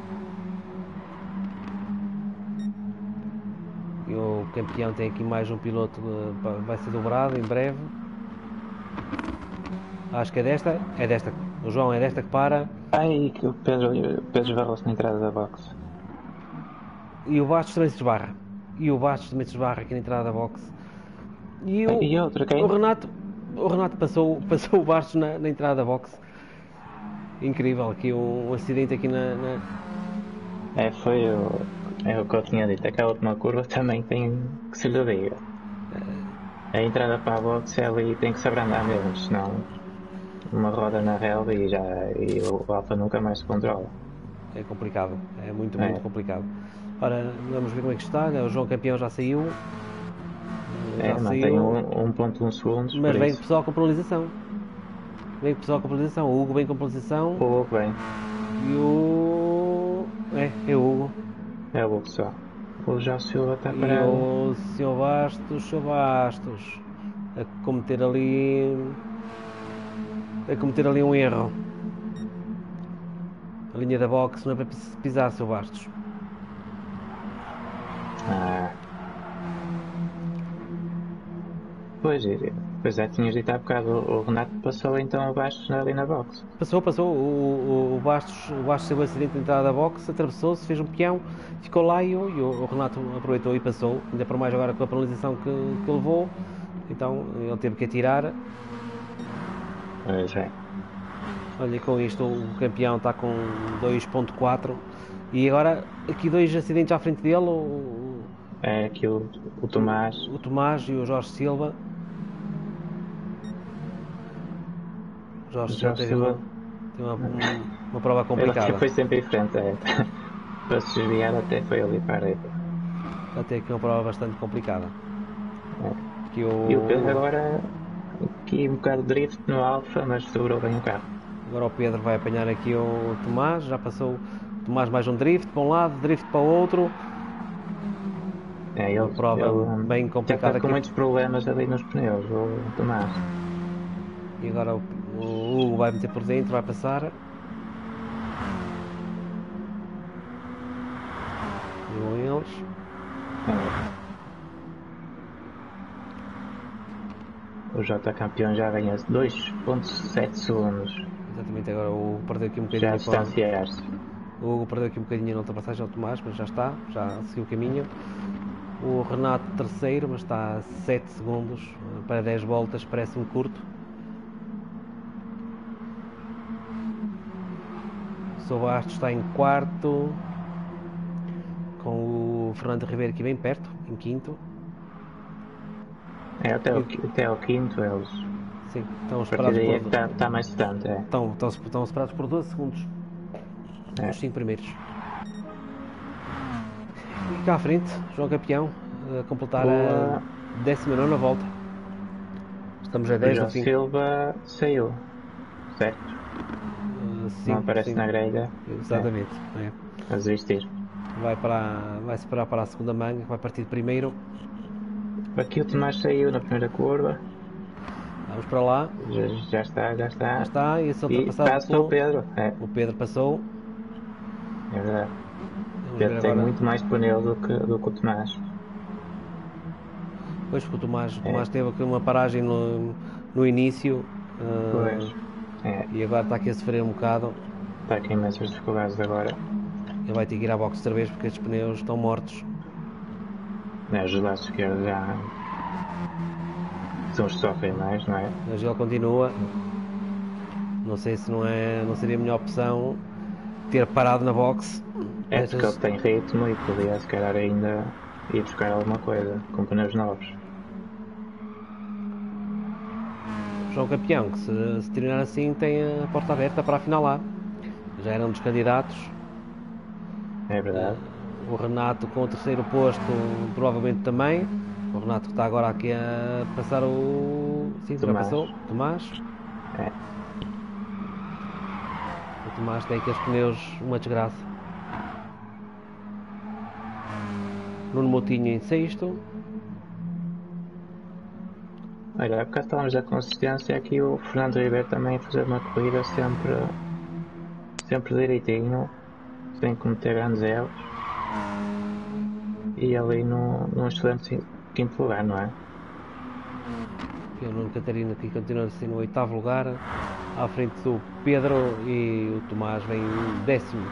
Speaker 1: E o campeão tem aqui mais um piloto, eh, pá, vai ser dobrado em breve. Acho que é desta, é desta. O João é desta que para.
Speaker 2: Ai, que o Pedro, o Pedro esbarrou-se na entrada da boxe.
Speaker 1: E o Bastos também se esbarra. E o Bastos também se esbarra aqui na entrada da box. E o,
Speaker 2: E outra, quem?
Speaker 1: o Renato, o Renato passou, passou o Bastos na, na entrada da box. Incrível, aqui um, um acidente aqui na, na-
Speaker 2: É, foi o, é o que eu tinha dito. Aquela última curva também tem que se lhe diga. A entrada para a boxe é ali tem que se abrandar mesmo, senão uma roda na relva e já e o Alfa nunca mais se controla.
Speaker 1: É complicado, é muito,
Speaker 2: É.
Speaker 1: muito complicado. Ora, vamos ver como é que está. O João Campeão já saiu. Já
Speaker 2: É, mantém
Speaker 1: saiu.
Speaker 2: um, um ponto um segundos,
Speaker 1: Mas
Speaker 2: por
Speaker 1: vem o
Speaker 2: isso.
Speaker 1: pessoal com penalização. Vem o pessoal com penalização. O Hugo vem com penalização.
Speaker 2: O Hugo bem,
Speaker 1: E o. É, é o Hugo.
Speaker 2: é o Hugo só. O João Silva está
Speaker 1: E
Speaker 2: parado.
Speaker 1: o senhor Bastos, senhor Bastos, a cometer ali. a cometer ali um erro. A linha da boxe não é para pis- pisar, senhor Bastos.
Speaker 2: Ah. Pois, é, pois é, tinhas dito há bocado, o o Renato passou então abaixo ali na boxe.
Speaker 1: Passou, passou. O, o, o Bastos, o Bastos teve um acidente na entrada da boxe, atravessou-se, fez um peão, ficou lá e, o, e o Renato aproveitou e passou. Ainda por mais agora com a penalização que, que levou. Então ele teve que atirar.
Speaker 2: Pois é.
Speaker 1: Olha, com isto o campeão está com dois ponto quatro. E agora aqui dois acidentes à frente dele. O,
Speaker 2: É aqui o, o Tomás.
Speaker 1: o Tomás e o Jorge Silva. O Jorge
Speaker 2: O
Speaker 1: Silva
Speaker 2: Jorge
Speaker 1: teve uma,
Speaker 2: Silva.
Speaker 1: teve uma, um- uma prova
Speaker 2: Ele
Speaker 1: complicada.
Speaker 2: até foi sempre em frente, é. Para se desviar até foi ali para a direita.
Speaker 1: Até aqui uma prova bastante complicada.
Speaker 2: É.
Speaker 1: Que o,
Speaker 2: E o Pedro agora aqui um bocado de drift no Alfa, mas segurou bem o carro.
Speaker 1: Agora o Pedro vai apanhar aqui o Tomás. Já passou o Tomás mais um drift para um lado, drift para o outro.
Speaker 2: É, ele,
Speaker 1: Uma prova
Speaker 2: ele,
Speaker 1: bem
Speaker 2: já
Speaker 1: complicada
Speaker 2: está com
Speaker 1: aqui.
Speaker 2: muitos problemas ali nos pneus, o Tomás.
Speaker 1: E agora o, o Hugo vai meter por dentro, vai passar. E vão eles.
Speaker 2: É. O J campeão já ganha dois ponto sete segundos.
Speaker 1: Exatamente, agora o Hugo perdeu aqui um
Speaker 2: Já a
Speaker 1: bocadinho. para-
Speaker 2: distanciar-se.
Speaker 1: O Hugo perdeu aqui um bocadinho na ultrapassagem ao Tomás, mas já está, já seguiu o caminho. O Renato terceiro, mas está a sete segundos eh, para dez voltas, parece-me curto. Gustavo Bastos está em quarto, com o Fernando Ribeiro aqui bem perto, em quinto.
Speaker 2: É, até, o, até ao quinto eles.
Speaker 1: Sim, estão
Speaker 2: A partir
Speaker 1: separados
Speaker 2: daí
Speaker 1: por.
Speaker 2: é que está tá mais distante, é.
Speaker 1: Estão, estão, estão separados por doze segundos.
Speaker 2: É.
Speaker 1: Os cinco primeiros. E cá à frente, João Campeão, a completar
Speaker 2: O,
Speaker 1: a décima nona volta. Estamos a
Speaker 2: o
Speaker 1: dez do
Speaker 2: João
Speaker 1: fim.
Speaker 2: Silva saiu, certo?
Speaker 1: Uh, sim,
Speaker 2: Não aparece
Speaker 1: sim,
Speaker 2: na grelha.
Speaker 1: exatamente. É.
Speaker 2: É, a desistir.
Speaker 1: Vai, para, vai separar para a segunda manga, vai partir de primeiro.
Speaker 2: Aqui o Tomás saiu na primeira curva.
Speaker 1: Vamos para lá.
Speaker 2: Já, já está, já está.
Speaker 1: Já está, e esse
Speaker 2: E
Speaker 1: ultrapassado
Speaker 2: passa
Speaker 1: pelo.
Speaker 2: o Pedro. É,
Speaker 1: O Pedro passou.
Speaker 2: é verdade.
Speaker 1: Vamos
Speaker 2: O
Speaker 1: ver
Speaker 2: Pedro tem
Speaker 1: agora.
Speaker 2: muito mais pneu do que, do que o Tomás.
Speaker 1: Pois, porque o Tomás, o
Speaker 2: É.
Speaker 1: Tomás teve aqui uma paragem no, no início. uh,
Speaker 2: Pois. É,
Speaker 1: E agora está aqui a sofrer um bocado.
Speaker 2: está aqui imensas dificuldades agora.
Speaker 1: Ele vai ter que ir à boxe outra vez porque estes pneus estão mortos.
Speaker 2: É, os lados esquerdos já são os que sofrem mais, não é?
Speaker 1: Mas ele continua. Não sei se não é. Não seria a melhor opção ter parado na boxe.
Speaker 2: É porque ele
Speaker 1: Estas-
Speaker 2: tem ritmo e podia se calhar ainda ir buscar alguma coisa com pneus novos.
Speaker 1: João Campeão, que se, se terminar assim tem a porta aberta para a final A. Já era um dos candidatos.
Speaker 2: É verdade.
Speaker 1: O Renato com o terceiro posto provavelmente também. O Renato que está agora aqui a passar o. Sim, já
Speaker 2: Tomás.
Speaker 1: passou. Tomás.
Speaker 2: É.
Speaker 1: O Tomás tem aqueles pneus, uma desgraça. Nuno Moutinho em sexto.
Speaker 2: Olha, há bocado falamos da consistência, aqui o Fernando Ribeiro também a fazer uma corrida sempre, sempre direitinho, sem cometer grandes erros. E ali no, num excelente quinto lugar, não é?
Speaker 1: E o Nuno Catarina aqui continua assim no oitavo lugar. À frente do Pedro e o Tomás vem em décimo.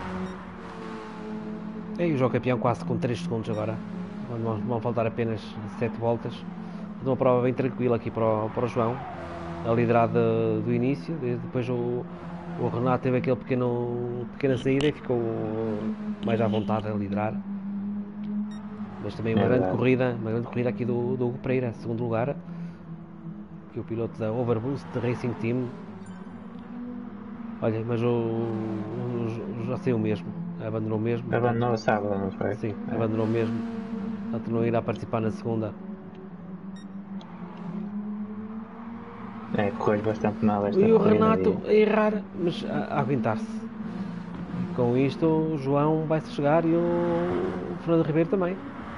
Speaker 1: E o João Campeão quase com três segundos agora. Vão, vão faltar apenas sete voltas. Uma prova bem tranquila aqui para o, para o João. A liderar de, do início. Depois o, o Renato teve aquele pequeno, pequena saída e ficou mais à vontade a liderar. Mas também uma
Speaker 2: É
Speaker 1: grande
Speaker 2: verdade.
Speaker 1: corrida, uma grande corrida aqui do, do Hugo Pereira, segundo lugar. Que o piloto da Overboost Racing Team. Olha, mas o, o, o já saiu mesmo, abandonou mesmo.
Speaker 2: Abandonou a sábado, não foi?
Speaker 1: Sim,
Speaker 2: É.
Speaker 1: abandonou mesmo. Portanto, não irá participar na segunda.
Speaker 2: É, correu bastante mal esta
Speaker 1: E o
Speaker 2: corrida.
Speaker 1: Renato
Speaker 2: e-
Speaker 1: a errar, mas a, a aguentar-se. Com isto, o João vai-se chegar e o Fernando Ribeiro também.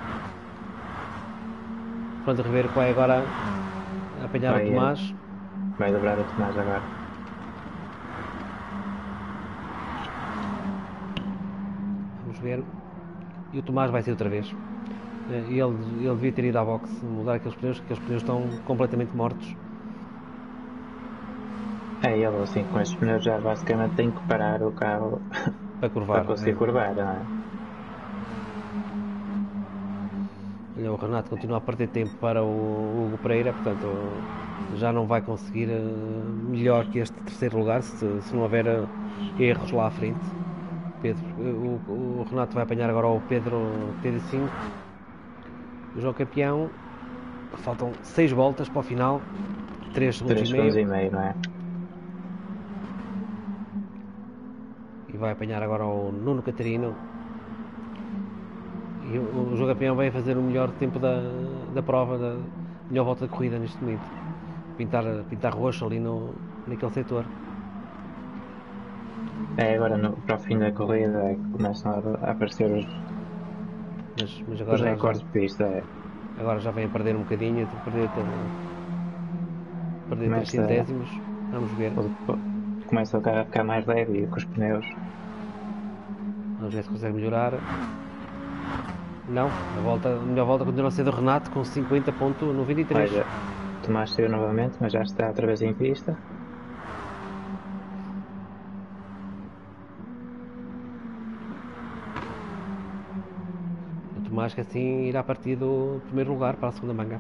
Speaker 1: O Fernando Ribeiro que vai agora apanhar
Speaker 2: Vai,
Speaker 1: o
Speaker 2: é.
Speaker 1: Tomás.
Speaker 2: Vai dobrar o Tomás agora.
Speaker 1: Vamos ver. E o Tomás vai ser outra vez. Eh, Ele, ele devia ter ido à boxe, mudar aqueles pneus, que aqueles pneus estão completamente mortos.
Speaker 2: É, ele assim com estes pneus já basicamente tem que parar o carro
Speaker 1: Para curvar.
Speaker 2: para conseguir
Speaker 1: é.
Speaker 2: curvar, não é?
Speaker 1: Olha, o Renato continua a perder tempo para o Hugo Pereira, portanto já não vai conseguir eh, melhor que este terceiro lugar se, se não houver eh, erros lá à frente. Pedro, eh, o, o Renato vai apanhar agora o Pedro T D cinco. O João Campeão, faltam seis voltas para o final, três segundos
Speaker 2: três
Speaker 1: e meio.
Speaker 2: segundos e meio, não é?
Speaker 1: E vai apanhar agora o Nuno Catarino. E o, o João Campeão vai fazer o melhor tempo da, da prova, da melhor volta de corrida neste momento. Pintar, pintar roxo ali no, naquele setor.
Speaker 2: É, agora no, para o fim da corrida é que começam a, a aparecer os,
Speaker 1: Mas, mas agora,
Speaker 2: os
Speaker 1: já,
Speaker 2: recordes de pista. É.
Speaker 1: agora já vem a perder um bocadinho, perder, perder três
Speaker 2: Começa-
Speaker 1: centésimos. Vamos ver.
Speaker 2: Começa o carro a ficar mais leve e com os pneus.
Speaker 1: Vamos ver se consegue melhorar. Não, a, volta, a melhor volta continua a ser do Renato com cinquenta vírgula noventa e três.
Speaker 2: Olha, Tomás saiu novamente, mas já está outra vez em pista.
Speaker 1: O Tomás que assim irá partir do primeiro lugar para a segunda manga.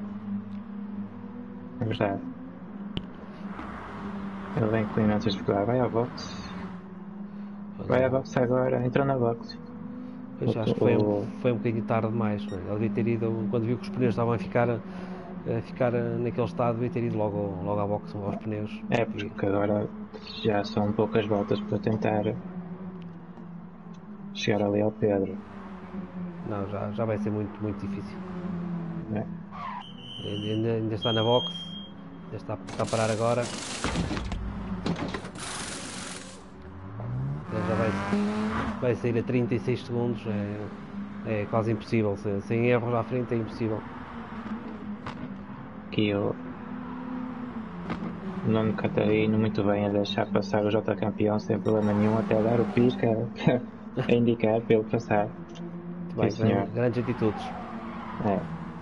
Speaker 2: É verdade. Ele vem com imensas dificuldades. Vai ao boxe. vai à boxe agora, entrou na boxe.
Speaker 1: Pois, acho que foi, um- foi um bocadinho tarde demais. Não é? Ele devia ter ido, quando viu que os pneus estavam a ficar, a ficar naquele estado, devia ter ido logo, logo à boxe, aos pneus.
Speaker 2: É,
Speaker 1: E-
Speaker 2: porque agora já são poucas voltas para tentar chegar ali ao Pedro.
Speaker 1: não, já, já vai ser muito, muito difícil.
Speaker 2: Né?
Speaker 1: Ainda, ainda está na boxe, ainda está, está a parar agora. Ele já vai, vai sair a trinta e seis segundos, é, é quase impossível. Sem, sem erros à frente é impossível.
Speaker 2: Aqui o Nuno Catarino muito bem a deixar passar o J campeão sem problema nenhum, até dar o pisca a indicar para ele passar.
Speaker 1: Muito bem,
Speaker 2: Sim, senhor.
Speaker 1: gran- grandes atitudes.
Speaker 2: É.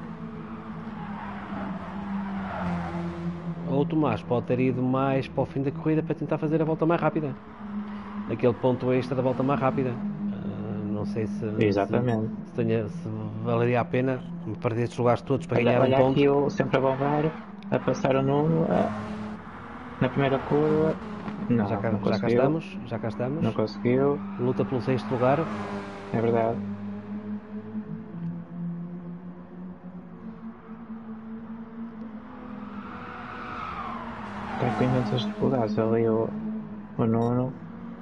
Speaker 1: Ou o Tomás pode ter ido mais para o fim da corrida para tentar fazer a volta mais rápida. Aquele ponto extra da volta mais rápida. Ah, não sei se,
Speaker 2: Exatamente.
Speaker 1: se, se, tenha- se valeria a pena perder estes lugares todos para
Speaker 2: Olha,
Speaker 1: ganhar um
Speaker 2: olha
Speaker 1: ponto.
Speaker 2: aqui o sempre a bombar, a passar o Nuno a- na primeira curva. Não,
Speaker 1: já, cá,
Speaker 2: não
Speaker 1: já cá
Speaker 2: conseguiu.
Speaker 1: estamos, já cá estamos.
Speaker 2: Não conseguiu,
Speaker 1: Luta pelo sexto lugar.
Speaker 2: é verdade. Está com imensas dificuldades ali o, o Nuno.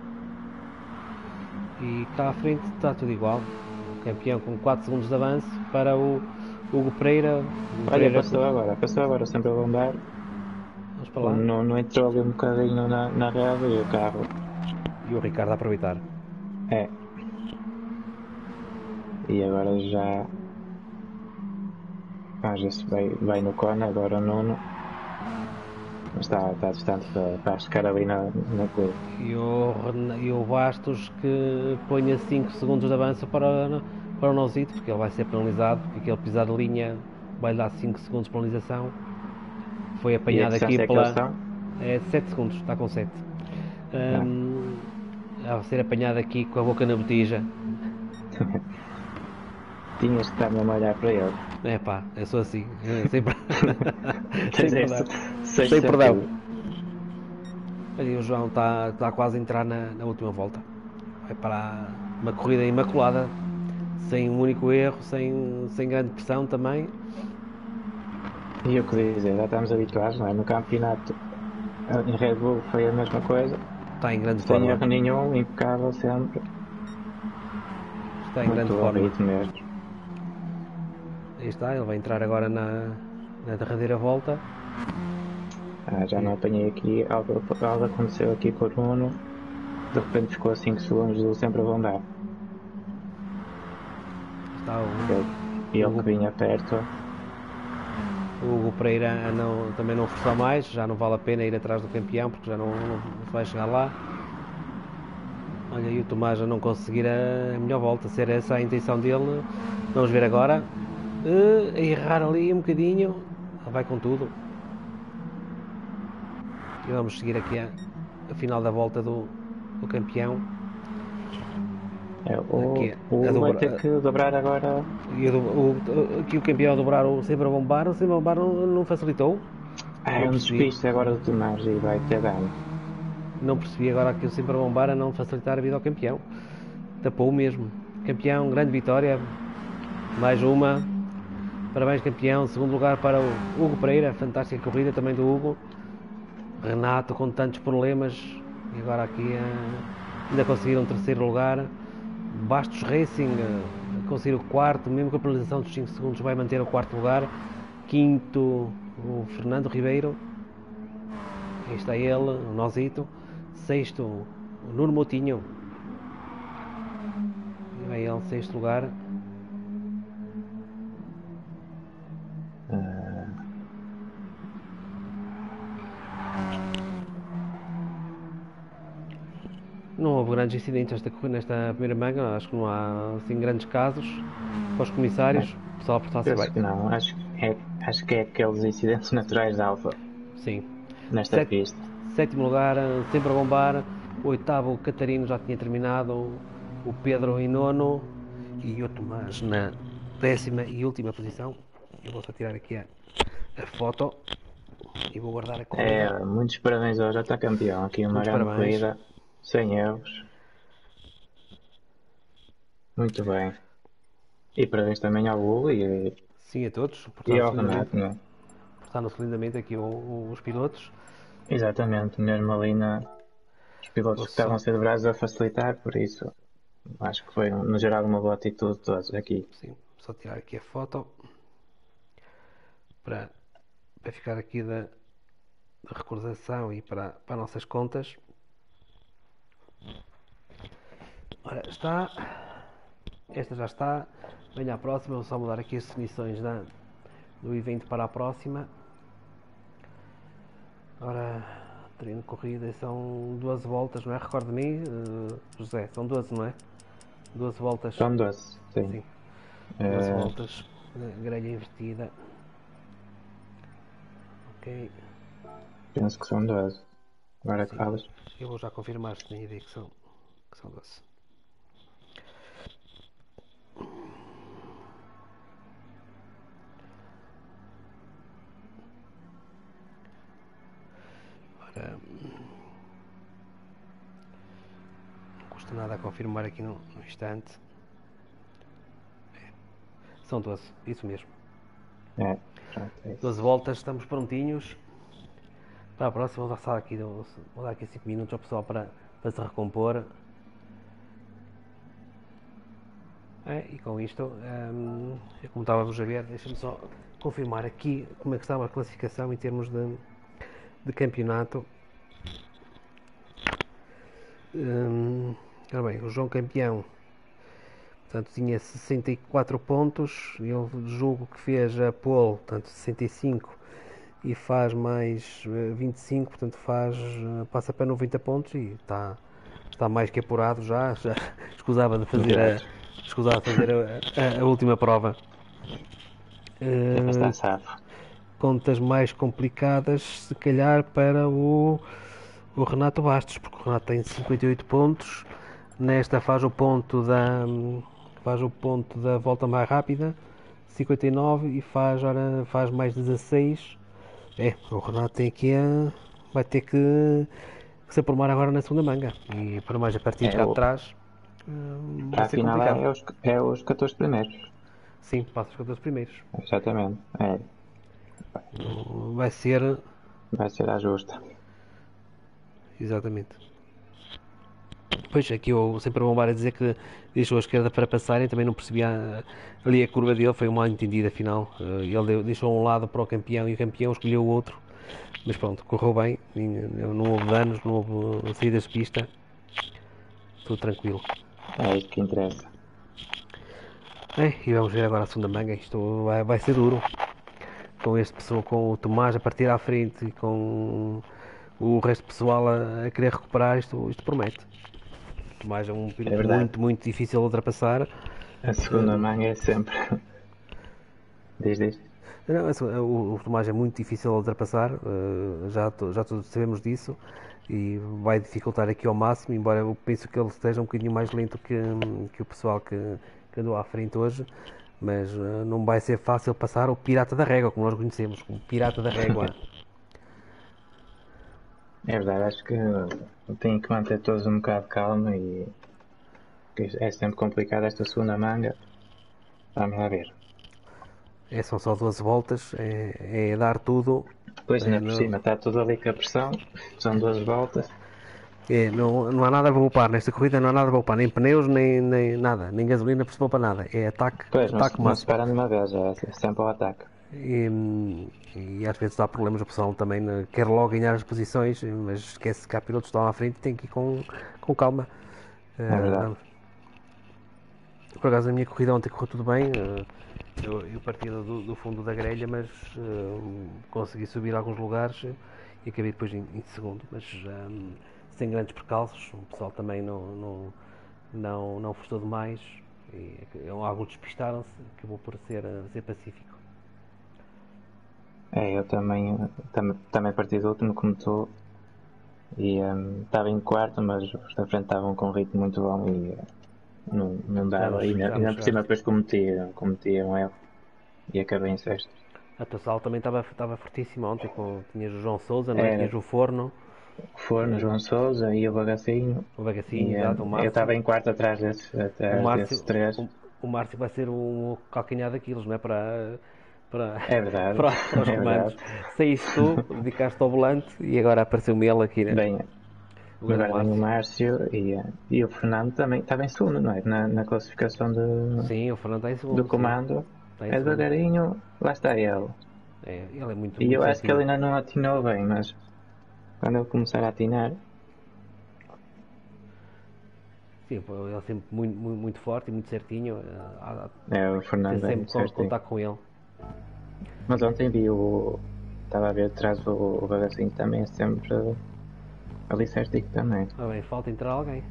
Speaker 1: E cá à frente está tudo igual. O campeão com quatro segundos de avanço para o Hugo Pereira. O
Speaker 2: Olha,
Speaker 1: Pereira
Speaker 2: passou agora, passou agora sempre a bombar.
Speaker 1: Vamos para
Speaker 2: O
Speaker 1: lá.
Speaker 2: Nuno entrou ali um bocadinho na, na rede e o carro.
Speaker 1: E o Ricardo a aproveitar.
Speaker 2: É. E agora já. Vamos ver se vai, vai no cone agora o Nuno. Mas está, está distante para, para chegar ali na, na curva.
Speaker 1: E o, Ren- e o Bastos que ponha cinco segundos de avanço para, para o Nosito, porque ele vai ser penalizado, porque ele pisar de linha vai dar cinco segundos de penalização. Foi
Speaker 2: E a
Speaker 1: apanhado aqui
Speaker 2: distância é que eles
Speaker 1: pela.
Speaker 2: estão?
Speaker 1: É sete segundos, está com sete. Um, a ser apanhado aqui com a boca na botija.
Speaker 2: Tinhas que estar mesmo a olhar para ele.
Speaker 1: É pá, eu sou assim. é, Sem, per- sem
Speaker 2: Tens
Speaker 1: perdão.
Speaker 2: esse- sem
Speaker 1: Sem perdão.
Speaker 2: sentido.
Speaker 1: Olha, e o João está, está quase a entrar na, na última volta. Vai para uma corrida imaculada, sem um único erro, sem, sem grande pressão também.
Speaker 2: E o que dizer, já estamos habituados, não é? No campeonato em Red Bull foi a mesma coisa.
Speaker 1: Está em grande
Speaker 2: Sem
Speaker 1: forma.
Speaker 2: erro nenhum, impecável sempre.
Speaker 1: Está em
Speaker 2: Muito
Speaker 1: grande
Speaker 2: bom
Speaker 1: forma.
Speaker 2: ritmo mesmo.
Speaker 1: Aí está, ele vai entrar agora na, na derradeira volta.
Speaker 2: Ah, já não apanhei aqui, algo, algo aconteceu aqui com o Nuno. De repente ficou a cinco segundos do sempre a bombar.
Speaker 1: Está o,
Speaker 2: Ele, ele
Speaker 1: Hugo-
Speaker 2: que vinha perto.
Speaker 1: o Hugo Pereira a não, também não forçar mais, já não vale a pena ir atrás do campeão porque já não, não se vai chegar lá. Olha, e o Tomás a não conseguir a, a melhor volta, ser essa a intenção dele. Vamos ver agora. Uh, a errar ali um bocadinho. Ele vai com tudo. E vamos seguir aqui a, a final da volta do, do campeão.
Speaker 2: É, o
Speaker 1: Aqui,
Speaker 2: o
Speaker 1: a
Speaker 2: vai
Speaker 1: dobra-
Speaker 2: ter que dobrar agora.
Speaker 1: E o, o, aqui o campeão a dobrar o sempre a bombar. O sempre a bombar não, não facilitou.
Speaker 2: Ah, é
Speaker 1: Não
Speaker 2: um
Speaker 1: percebi.
Speaker 2: despiste agora do Tomás e vai ter dano.
Speaker 1: Não percebi agora que o sempre a bombar a não facilitar a vida ao campeão. Tapou mesmo. Campeão, grande vitória. Mais uma. Parabéns, campeão. Segundo lugar para o Hugo Pereira. Fantástica corrida também do Hugo. Renato com tantos problemas. E agora aqui eh, ainda conseguiram terceiro lugar. Bastos Racing eh, conseguir o quarto. Mesmo com a penalização dos cinco segundos vai manter o quarto lugar. Quinto o Fernando Ribeiro. Aí está ele, o Nosito. Sexto o Nuno Moutinho. E vai ele, sexto lugar.
Speaker 2: Ah,
Speaker 1: Não houve grandes incidentes nesta, corrida- nesta primeira manga, acho que não há assim grandes casos para os comissários, o pessoal portar-se
Speaker 2: penso que
Speaker 1: bem.
Speaker 2: não, acho, é, acho que é aqueles incidentes naturais de Alfa
Speaker 1: Sim.
Speaker 2: nesta
Speaker 1: Sete-
Speaker 2: pista.
Speaker 1: Sétimo lugar, sempre a bombar. O oitavo, o Catarino já tinha terminado. O Pedro em nono. E o Tomás na décima e última posição. Eu vou só tirar aqui a, a foto e vou guardar a corrida.
Speaker 2: É, muitos parabéns ao J campeão. Aqui uma
Speaker 1: Muitos
Speaker 2: grande
Speaker 1: parabéns.
Speaker 2: corrida, sem erros. muito bem. E parabéns também ao Hugo e,
Speaker 1: Sim, a todos.
Speaker 2: e
Speaker 1: Portanto,
Speaker 2: ao
Speaker 1: lindamente,
Speaker 2: Renato, né?
Speaker 1: portanto, lindamente aqui o- o- os pilotos.
Speaker 2: Exatamente, mesmo ali na, os pilotos
Speaker 1: Vou
Speaker 2: que estavam a
Speaker 1: só,
Speaker 2: ser braços a facilitar, por isso acho que foi, no geral, uma boa atitude de todos aqui.
Speaker 1: sim, só tirar aqui a foto para, para ficar aqui da, da recordação e para, para nossas contas. Ora, está. Esta já está. Venha à próxima. Vou só mudar aqui as definições da, do evento para a próxima. Ora, treino de corrida são doze voltas, não é? Recordo-me, uh, José, são doze, não é? doze voltas.
Speaker 2: São doce, sim.
Speaker 1: Sim, doze
Speaker 2: Eh,
Speaker 1: voltas. Grelha invertida. Ok.
Speaker 2: penso que são doze. Agora que
Speaker 1: Sim.
Speaker 2: falas.
Speaker 1: Eu vou já confirmar se tenho ideia que são, que são doze. Ora, não custa nada a confirmar aqui no, no instante. É. São doze, isso mesmo.
Speaker 2: É, pronto, é isso.
Speaker 1: doze voltas, estamos prontinhos. Para a próxima, vou dar aqui, vou dar aqui cinco minutos ao pessoal para, para se recompor. É, e com isto, hum, como estávamos a ver, deixa-me só confirmar aqui como é que estava a classificação em termos de, de campeonato. Hum, ora bem, o João campeão, portanto, tinha sessenta e quatro pontos. Eu julgo que fez a pole, portanto, sessenta e cinco, e faz mais uh, vinte e cinco, portanto, faz, uh, passa para noventa pontos e está, está mais que apurado já. Já escusava de fazer a, escusava de fazer a, a, a última prova.
Speaker 2: Já está
Speaker 1: Uh,
Speaker 2: safo.
Speaker 1: contas mais complicadas, se calhar, para o, o Renato Bastos, porque o Renato tem cinquenta e oito pontos. Nesta faz o ponto da faz o ponto da volta mais rápida, cinquenta e nove, e faz, ora, faz mais dezasseis. É, o Renato tem aqui a, vai ter que, que se aprumar agora na segunda manga, e para mais a partir de
Speaker 2: É,
Speaker 1: cá de
Speaker 2: o,
Speaker 1: trás hum, vai
Speaker 2: para a
Speaker 1: ser
Speaker 2: final
Speaker 1: complicado.
Speaker 2: é os, é os catorze primeiros.
Speaker 1: Sim, passa os catorze primeiros.
Speaker 2: Exatamente. É,
Speaker 1: Vai ser,
Speaker 2: vai ser a justa.
Speaker 1: exatamente. Pois, aqui eu sempre a bombar a dizer que deixou a esquerda para passarem, também não percebia ali a curva dele, foi um mal entendido afinal. Eh, Ele deu- deixou um lado para o campeão e o campeão escolheu o outro, mas pronto, correu bem, não houve danos, não houve saídas de pista, tudo tranquilo.
Speaker 2: É isso que interessa.
Speaker 1: É, e vamos ver agora a segunda manga, isto vai, vai ser duro, com este pessoal, com o Tomás a partir à frente e com o resto do pessoal a, a querer recuperar, isto, isto promete. O Tomás é um
Speaker 2: É
Speaker 1: piloto
Speaker 2: verdade.
Speaker 1: muito, muito difícil de ultrapassar.
Speaker 2: A segunda manga é sempre. Diz, diz.
Speaker 1: Não, assim, o, o Tomás é muito difícil de ultrapassar, eh, já, to- já todos sabemos disso, e vai dificultar aqui ao máximo, embora eu penso que ele esteja um bocadinho mais lento que, que o pessoal que, que andou à frente hoje, mas eh, não vai ser fácil passar o Pirata da Régua, como nós conhecemos, o Pirata da Régua.
Speaker 2: É verdade, acho que tenho que manter todos um bocado de calma e que é sempre complicado esta segunda manga. Vamos lá ver.
Speaker 1: É, são só duas voltas, é, é dar tudo.
Speaker 2: Depois
Speaker 1: É,
Speaker 2: ainda por
Speaker 1: não,
Speaker 2: cima está tudo ali com a pressão. São duas voltas.
Speaker 1: é, não, não há nada a poupar nesta corrida, não há nada a poupar, nem pneus, nem, nem nada, nem gasolina se poupa nada, é ataque,
Speaker 2: Pois, não, se-
Speaker 1: ataque
Speaker 2: não se
Speaker 1: máximo.
Speaker 2: para nenhuma vez, é sempre ao ataque.
Speaker 1: E, e às vezes há problemas, o pessoal também né, quer logo ganhar as posições, mas esquece que há pilotos que estão à frente e tem que ir com, com calma.
Speaker 2: É
Speaker 1: Uh,
Speaker 2: verdade.
Speaker 1: vamos. Por acaso a minha corrida ontem correu tudo bem, uh, eu, eu parti do, do fundo da grelha, mas uh, consegui subir alguns lugares e acabei depois em, em segundo, mas um, sem grandes percalços, o pessoal também não, não, não, não forçou demais, e, alguns despistaram-se, acabou por ser, ser pacífico.
Speaker 2: É, eu também, tam, também parti do último como tu e um, estava em quarto, mas os da frente estavam com um ritmo muito bom e uh, não, não
Speaker 1: Já
Speaker 2: dava.
Speaker 1: nos,
Speaker 2: E ainda,
Speaker 1: já nos
Speaker 2: ainda por cima
Speaker 1: chegaste.
Speaker 2: depois cometi, cometi um erro e acabei em sexto.
Speaker 1: A tua sala também estava estava fortíssima ontem, com, tinhas o João Souza, não é?
Speaker 2: Era,
Speaker 1: Tinhas o Forno.
Speaker 2: o Forno, João Sousa e o Bagacinho.
Speaker 1: O Bagacinho,
Speaker 2: E,
Speaker 1: exato, o
Speaker 2: eu
Speaker 1: Márcio.
Speaker 2: estava em quarto atrás desses,
Speaker 1: O
Speaker 2: atrás
Speaker 1: Márcio,
Speaker 2: desses três.
Speaker 1: o, o Márcio vai ser um calcanhar daqueles, não é? Para, para,
Speaker 2: É verdade,
Speaker 1: para, para os
Speaker 2: é
Speaker 1: comandos.
Speaker 2: verdade.
Speaker 1: Saíste tu, dedicaste ao volante e agora apareceu-me ele aqui, né?
Speaker 2: Bem,
Speaker 1: O grande
Speaker 2: agora vem o
Speaker 1: Márcio.
Speaker 2: Márcio e, eh, e o Fernando também estava em segundo, não é? Na, na classificação de,
Speaker 1: Sim, o Fernando está em
Speaker 2: do
Speaker 1: segundo, sim.
Speaker 2: comando.
Speaker 1: Está em
Speaker 2: É
Speaker 1: segundo.
Speaker 2: devagarinho, lá está ele.
Speaker 1: É, ele é muito,
Speaker 2: E
Speaker 1: muito
Speaker 2: eu acho que ele
Speaker 1: certinho.
Speaker 2: ainda não atinou bem, mas quando ele começar a atinar,
Speaker 1: Sim, pô, ele é sempre muito, muito, muito forte e muito certinho. eh,
Speaker 2: é, o
Speaker 1: Tem
Speaker 2: Fernando é
Speaker 1: sempre
Speaker 2: muito
Speaker 1: que
Speaker 2: certinho.
Speaker 1: contar com ele.
Speaker 2: Mas ontem vi o. Estava a ver atrás o, o Bagacinho também, sempre ali certinho também.
Speaker 1: Ah, bem, falta entrar alguém.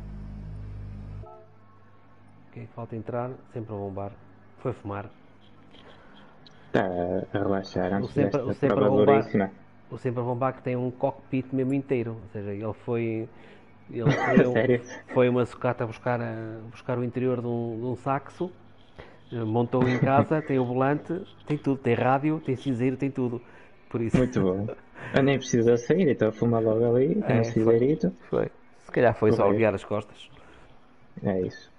Speaker 1: Quem falta entrar, sempre a bombar. Foi fumar.
Speaker 2: Está a relaxar
Speaker 1: O
Speaker 2: antes
Speaker 1: sempre, o
Speaker 2: desta
Speaker 1: sempre a
Speaker 2: prova
Speaker 1: bombar,
Speaker 2: duríssima.
Speaker 1: o sempre a bombar que tem um cockpit mesmo inteiro. Ou seja, ele foi, ele foi, um-
Speaker 2: Sério?
Speaker 1: foi uma sucata a buscar, a, buscar o interior de um, de um saxo, eh, montou em casa, tem o volante, tem tudo, tem rádio, tem cinzeiro, tem tudo. Por isso,
Speaker 2: Muito bom. Eu nem precisa sair, então a fumar logo ali, tem um
Speaker 1: é, foi,
Speaker 2: cinzeirito,
Speaker 1: foi. Se calhar foi só
Speaker 2: correr.
Speaker 1: aliviar as costas.
Speaker 2: É isso.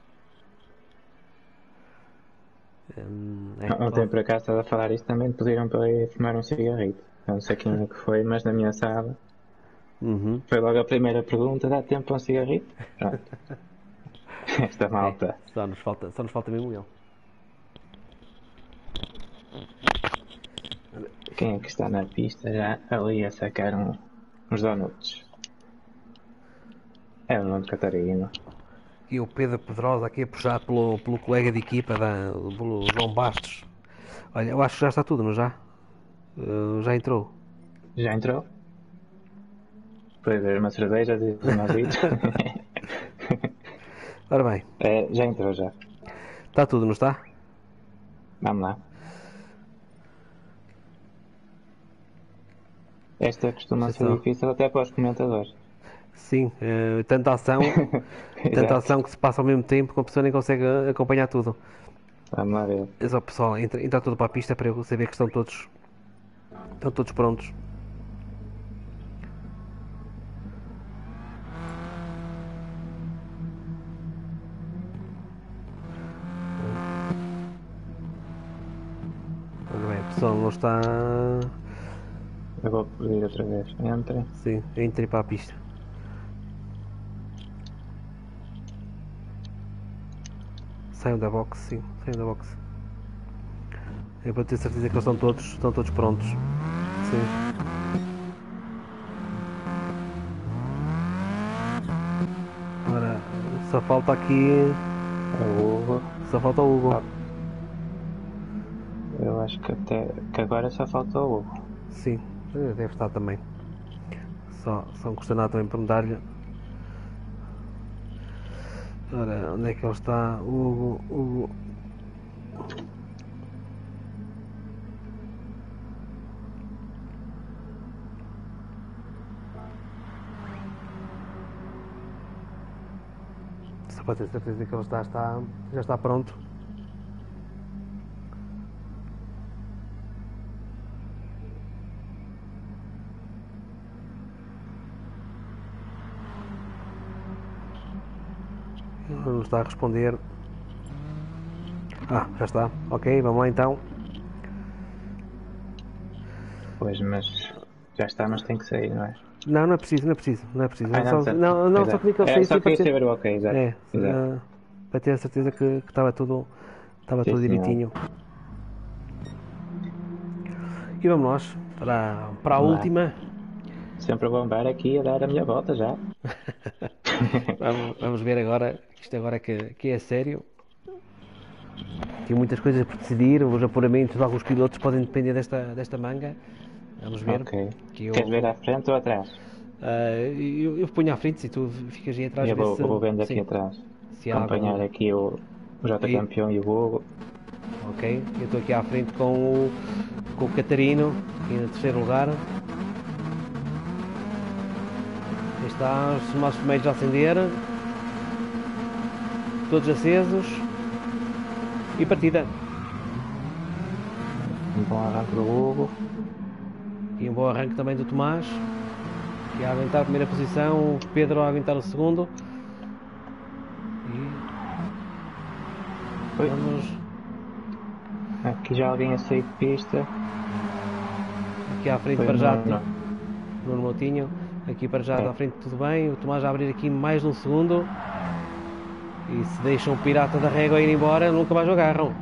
Speaker 1: Hum, é,
Speaker 2: Ontem
Speaker 1: pronto.
Speaker 2: por acaso estava a falar isto também, pediram para ir fumar um cigarrito. Eu não sei quem é que foi, mas na minha sala
Speaker 1: Uhum.
Speaker 2: foi logo a primeira pergunta, dá tempo para um cigarrito? Pronto. Esta
Speaker 1: É,
Speaker 2: malta.
Speaker 1: só nos falta, só nos falta mesmo ele.
Speaker 2: Quem é que está na pista já ali a sacar um, uns donuts? É o Nuno Catarino.
Speaker 1: E o Pedro Pedrosa aqui a puxar pelo, pelo colega de equipa, da, pelo João Bastos. Olha, eu acho que já está tudo, não já? Uh, já entrou.
Speaker 2: Já entrou? Foi ver uma cerveja de dezenove.
Speaker 1: Ora bem,
Speaker 2: É, já entrou já.
Speaker 1: está tudo, não está?
Speaker 2: Vamos lá. Esta costuma
Speaker 1: Deixa
Speaker 2: ser
Speaker 1: só.
Speaker 2: difícil até para os comentadores.
Speaker 1: Sim, uh, tanta ação, tanta
Speaker 2: Exato.
Speaker 1: ação que se passa ao mesmo tempo que a pessoa nem consegue acompanhar tudo.
Speaker 2: Vamos lá ver.
Speaker 1: É só pessoal, entra, entra tudo para a pista para eu saber que estão todos, estão todos prontos. Ora bem, o pessoal não está.
Speaker 2: Eu vou pedir outra vez. Entre.
Speaker 1: Sim, entrei para a pista. Saiam da box, sim, saiam da box. É para ter certeza que eles estão todos, estão todos prontos. Sim. Ora, só falta aqui.
Speaker 2: O Hugo.
Speaker 1: Só falta o Hugo.
Speaker 2: Eu acho que até. Que agora só falta o Hugo.
Speaker 1: Sim, deve estar também. Só, só um questionário também para me dar-lhe. Ora, onde é que ele está? Hugo, Hugo. Só para ter certeza que ele está, está, já está pronto. Ele não está a responder. Ah, já está. Ok, vamos lá então.
Speaker 2: Pois, mas. Já está, mas tem que sair, não é?
Speaker 1: Não, não é preciso, não é preciso, não é preciso.
Speaker 2: Ah,
Speaker 1: Só,
Speaker 2: não, certo.
Speaker 1: não, não, só
Speaker 2: Exato.
Speaker 1: queria que ele
Speaker 2: É,
Speaker 1: saísse
Speaker 2: só
Speaker 1: para
Speaker 2: queria
Speaker 1: ter,
Speaker 2: saber o ok, exato.
Speaker 1: é,
Speaker 2: Exato.
Speaker 1: uh, para ter a certeza que, que estava tudo, estava
Speaker 2: Sim,
Speaker 1: tudo
Speaker 2: senhor.
Speaker 1: direitinho. E vamos nós para, para a
Speaker 2: Vamos lá.
Speaker 1: última.
Speaker 2: Sempre a bombar aqui a dar a minha volta já.
Speaker 1: Vamos, vamos ver agora, isto agora que, que é sério. Tem muitas coisas por decidir, os apuramentos de alguns pilotos podem depender desta, desta manga. Vamos ver.
Speaker 2: Ok.
Speaker 1: Que eu,
Speaker 2: Queres ver à frente ou atrás?
Speaker 1: uh, eu, eu ponho à frente e tu ficas aí atrás
Speaker 2: Eu
Speaker 1: ver
Speaker 2: vou,
Speaker 1: se,
Speaker 2: vou vendo aqui
Speaker 1: sim,
Speaker 2: atrás.
Speaker 1: se há
Speaker 2: Acompanhar
Speaker 1: algum.
Speaker 2: aqui o, o J
Speaker 1: E-
Speaker 2: Campeão e o Hugo.
Speaker 1: Ok, eu estou aqui à frente com o, com o Catarino, aqui em terceiro lugar. Aí está, os nossos meios a acender. Todos acesos. E partida.
Speaker 2: Um bom arranque do Hugo.
Speaker 1: E um bom arranque também do Tomás. Aqui a aguentar a primeira posição, o Pedro a aguentar o segundo. E
Speaker 2: Oi.
Speaker 1: vamos
Speaker 2: Aqui já alguém a sair de pista.
Speaker 1: aqui à frente
Speaker 2: Foi
Speaker 1: para já.
Speaker 2: no- no-
Speaker 1: Nuno Moutinho, aqui para já
Speaker 2: É.
Speaker 1: à frente tudo bem. O Tomás a abrir aqui mais um segundo. E se deixam o pirata da régua ir embora, nunca mais o agarram.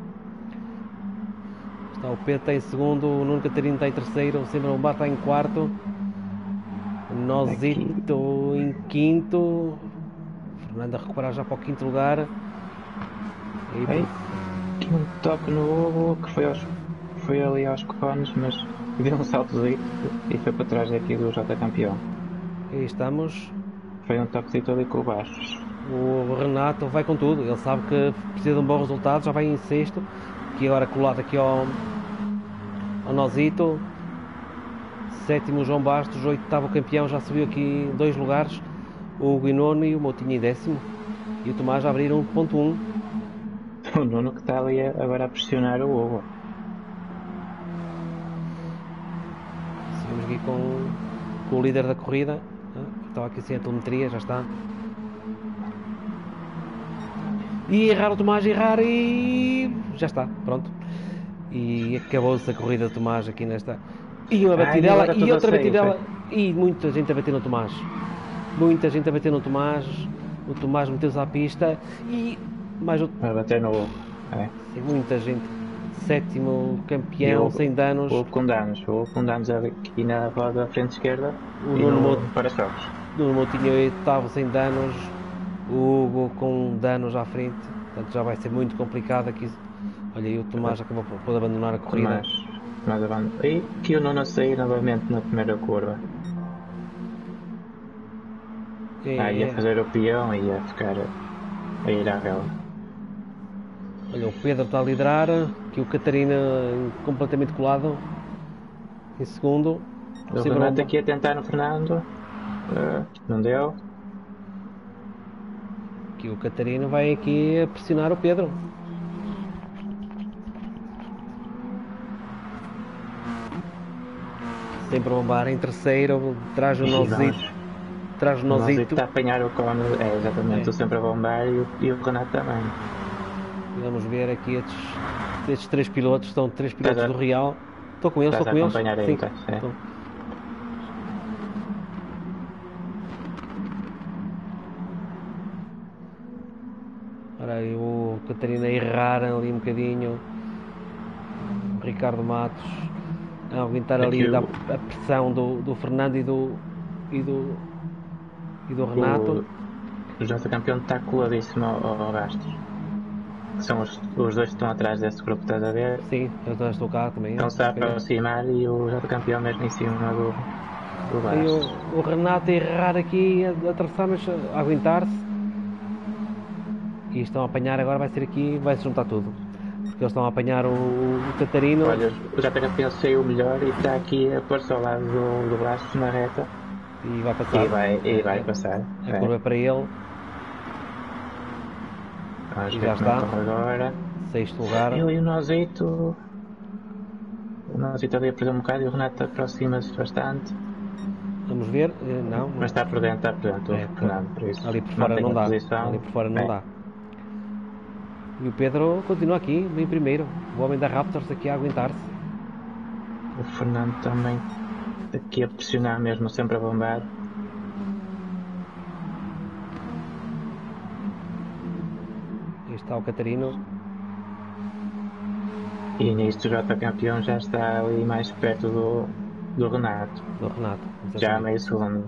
Speaker 1: Está o Pedro está em segundo, o Nuno Catarino está em terceiro, o Sempre Bombar está em quarto. O Nozito em quinto. O Fernando a recuperar já para o quinto lugar. E
Speaker 2: Ei, aqui um toque no ovo que foi, aos, foi ali aos cones, mas deu um saltozinho e foi para trás daqui do J campeão.
Speaker 1: aí estamos.
Speaker 2: Foi um toquezito ali com o Bastos.
Speaker 1: O Renato vai com tudo, ele sabe que precisa de um bom resultado, já vai em sexto, que agora colado aqui ao, ao Nozito. Sétimo João Bastos, oitavo campeão, já subiu aqui dois lugares, o Hugo em nono e o Moutinho em décimo. E o Tomás a abrir um ponto um.
Speaker 2: O Nuno que está ali agora a pressionar o ovo.
Speaker 1: Seguimos aqui com, com o líder da corrida. Ah, estava aqui sem a telemetria, já está. E errar o Tomás, errar e já está, pronto. E acabou-se a corrida do Tomás aqui nesta. E uma
Speaker 2: Ai,
Speaker 1: batidela
Speaker 2: agora
Speaker 1: e
Speaker 2: tudo
Speaker 1: outra
Speaker 2: a sair,
Speaker 1: batidela. E muita gente a bater no Tomás. Muita gente a bater no Tomás. O Tomás meteu-se à pista e mais outro.
Speaker 2: Vai bater no ovo. É.
Speaker 1: Sim, muita gente. Sétimo campeão,
Speaker 2: E o-
Speaker 1: sem danos.
Speaker 2: O ovo com danos. O ovo com danos aqui na roda da frente esquerda.
Speaker 1: O
Speaker 2: e
Speaker 1: Nuno
Speaker 2: no
Speaker 1: Mouto.
Speaker 2: para-choques.
Speaker 1: Nuno Moutinho oitavo sem danos. O Hugo com danos à frente. Portanto já vai ser muito complicado aqui. Olha aí o Tomás acabou por, por abandonar a corrida.
Speaker 2: Mas, mas abandon... E que o Nuno a sair novamente na primeira curva.
Speaker 1: É,
Speaker 2: Ah, ia
Speaker 1: é.
Speaker 2: fazer o peão e ia ficar a ir à vela.
Speaker 1: Olha, o Pedro está a liderar, aqui o Catarina completamente colado em segundo.
Speaker 2: O
Speaker 1: Sempre
Speaker 2: Renato
Speaker 1: bom.
Speaker 2: aqui a tentar no Fernando. Ah, não deu.
Speaker 1: Aqui o Catarina vai aqui a pressionar o Pedro. Sempre a bombar em terceiro, traz o
Speaker 2: E
Speaker 1: Nozito.
Speaker 2: vamos.
Speaker 1: Traz o
Speaker 2: O Nozito
Speaker 1: Nozito.
Speaker 2: está a apanhar o cone. É, exatamente.
Speaker 1: É.
Speaker 2: O sempre a bombar e o, e o Renato também.
Speaker 1: Vamos ver aqui estes, estes três pilotos, são três pilotos
Speaker 2: Estás a-
Speaker 1: do Real. Estou com eles,
Speaker 2: estás
Speaker 1: estou
Speaker 2: a
Speaker 1: com eles.
Speaker 2: acompanhar aí,
Speaker 1: Sim,
Speaker 2: estás, é.
Speaker 1: estou. Ora aí o Catarina a errar ali um bocadinho. O Ricardo Matos a aguentar ali
Speaker 2: Aqui o-
Speaker 1: da- a pressão do, do Fernando e do, e do, e do Renato.
Speaker 2: O, o J campeão está coladíssimo ao, ao Bastos. Que são os, os dois que estão atrás desse grupo, estás a ver?
Speaker 1: Sim, eu já estou cá também.
Speaker 2: Estão-se a aproximar e o J campeão mesmo em cima do, do
Speaker 1: E
Speaker 2: Bastos.
Speaker 1: o, o Renato a errar aqui, a, a atravessar, mas a aguentar-se. E estão a apanhar agora, vai ser aqui, vai se juntar tudo. Porque eles estão a apanhar o, o Catarino.
Speaker 2: Olha, o J campeão saiu melhor e está aqui a pôr-se ao lado do, do Bastos na reta.
Speaker 1: E vai passar.
Speaker 2: E vai, e vai passar.
Speaker 1: A
Speaker 2: É.
Speaker 1: curva é para ele,
Speaker 2: Vamos
Speaker 1: e
Speaker 2: ver
Speaker 1: já
Speaker 2: como é que
Speaker 1: está.
Speaker 2: corre agora.
Speaker 1: sexto lugar.
Speaker 2: Ele e o Nozito. O Nozito ali a perder um bocado e o Renato aproxima-se bastante.
Speaker 1: Vamos ver. Eh, Não,
Speaker 2: Mas está por dentro, está por dentro.
Speaker 1: É,
Speaker 2: o Fernando, por isso.
Speaker 1: ali por fora
Speaker 2: mantém
Speaker 1: não
Speaker 2: a
Speaker 1: dá.
Speaker 2: posição.
Speaker 1: Ali por fora não
Speaker 2: É.
Speaker 1: dá. E o Pedro continua aqui, bem primeiro. O homem da Raptors aqui a aguentar-se.
Speaker 2: O Fernando também aqui a pressionar mesmo, sempre a bombar.
Speaker 1: Aí está o Catarino.
Speaker 2: E nisto o J campeão já está ali mais perto do, do Renato.
Speaker 1: Do Renato.
Speaker 2: Já a meio segundo.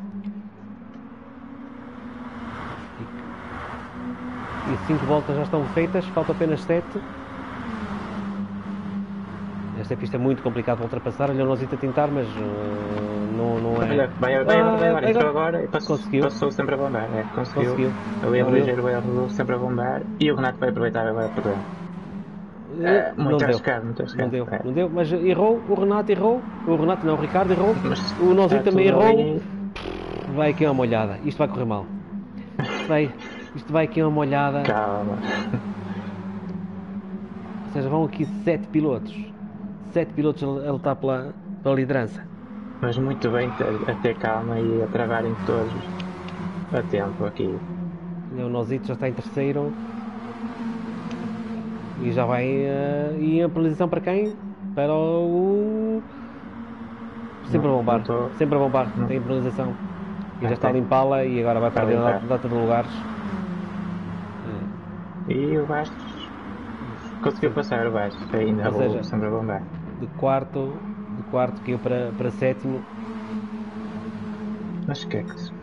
Speaker 1: E cinco voltas já estão feitas, faltam apenas sete. Esta pista é muito complicada para ultrapassar. Olha o Nozito a tentar, mas uh, não, não é.
Speaker 2: Olha, vai, vai,
Speaker 1: Ah,
Speaker 2: vai, vai, entrou
Speaker 1: agora-
Speaker 2: agora e passou,
Speaker 1: Conseguiu.
Speaker 2: passou sempre a bombar. É, conseguiu.
Speaker 1: Conseguiu.
Speaker 2: Ali a
Speaker 1: Valeu.
Speaker 2: ligeiro erro sempre a bombar. E o Renato vai aproveitar agora por dentro.
Speaker 1: Uh,
Speaker 2: É,
Speaker 1: não
Speaker 2: muito
Speaker 1: deu.
Speaker 2: arriscado, muito arriscado.
Speaker 1: Não deu,
Speaker 2: É.
Speaker 1: não deu, mas errou, o Renato errou, o Renato não, o Ricardo errou,
Speaker 2: Mas
Speaker 1: o Nozito
Speaker 2: está
Speaker 1: também
Speaker 2: tudo
Speaker 1: errou.
Speaker 2: ali.
Speaker 1: Vai aqui uma molhada, isto vai correr mal. Isto vai, isto vai aqui uma molhada.
Speaker 2: Calma.
Speaker 1: Ou seja, vão aqui sete pilotos. Sete pilotos a lutar pela, pela liderança.
Speaker 2: Mas muito bem ter- a ter calma e a travarem todos a tempo aqui.
Speaker 1: O Nosito já está em terceiro. E já vai. Uh, e a penalização para quem? Para o. Sempre a
Speaker 2: Não,
Speaker 1: bombar.
Speaker 2: não tô,
Speaker 1: Sempre a bombar.
Speaker 2: não,
Speaker 1: Tem penalização. E já
Speaker 2: ah,
Speaker 1: está a
Speaker 2: tem.
Speaker 1: limpá-la e agora vai
Speaker 2: Está a
Speaker 1: perder a
Speaker 2: limpar.
Speaker 1: data de lugares.
Speaker 2: E o Bastos conseguiu
Speaker 1: Sim.
Speaker 2: passar o Bastos, ainda
Speaker 1: Ou
Speaker 2: vou
Speaker 1: seja,
Speaker 2: sempre a bombar.
Speaker 1: De quarto. De quarto caiu para, para sétimo.
Speaker 2: Mas o que é que se...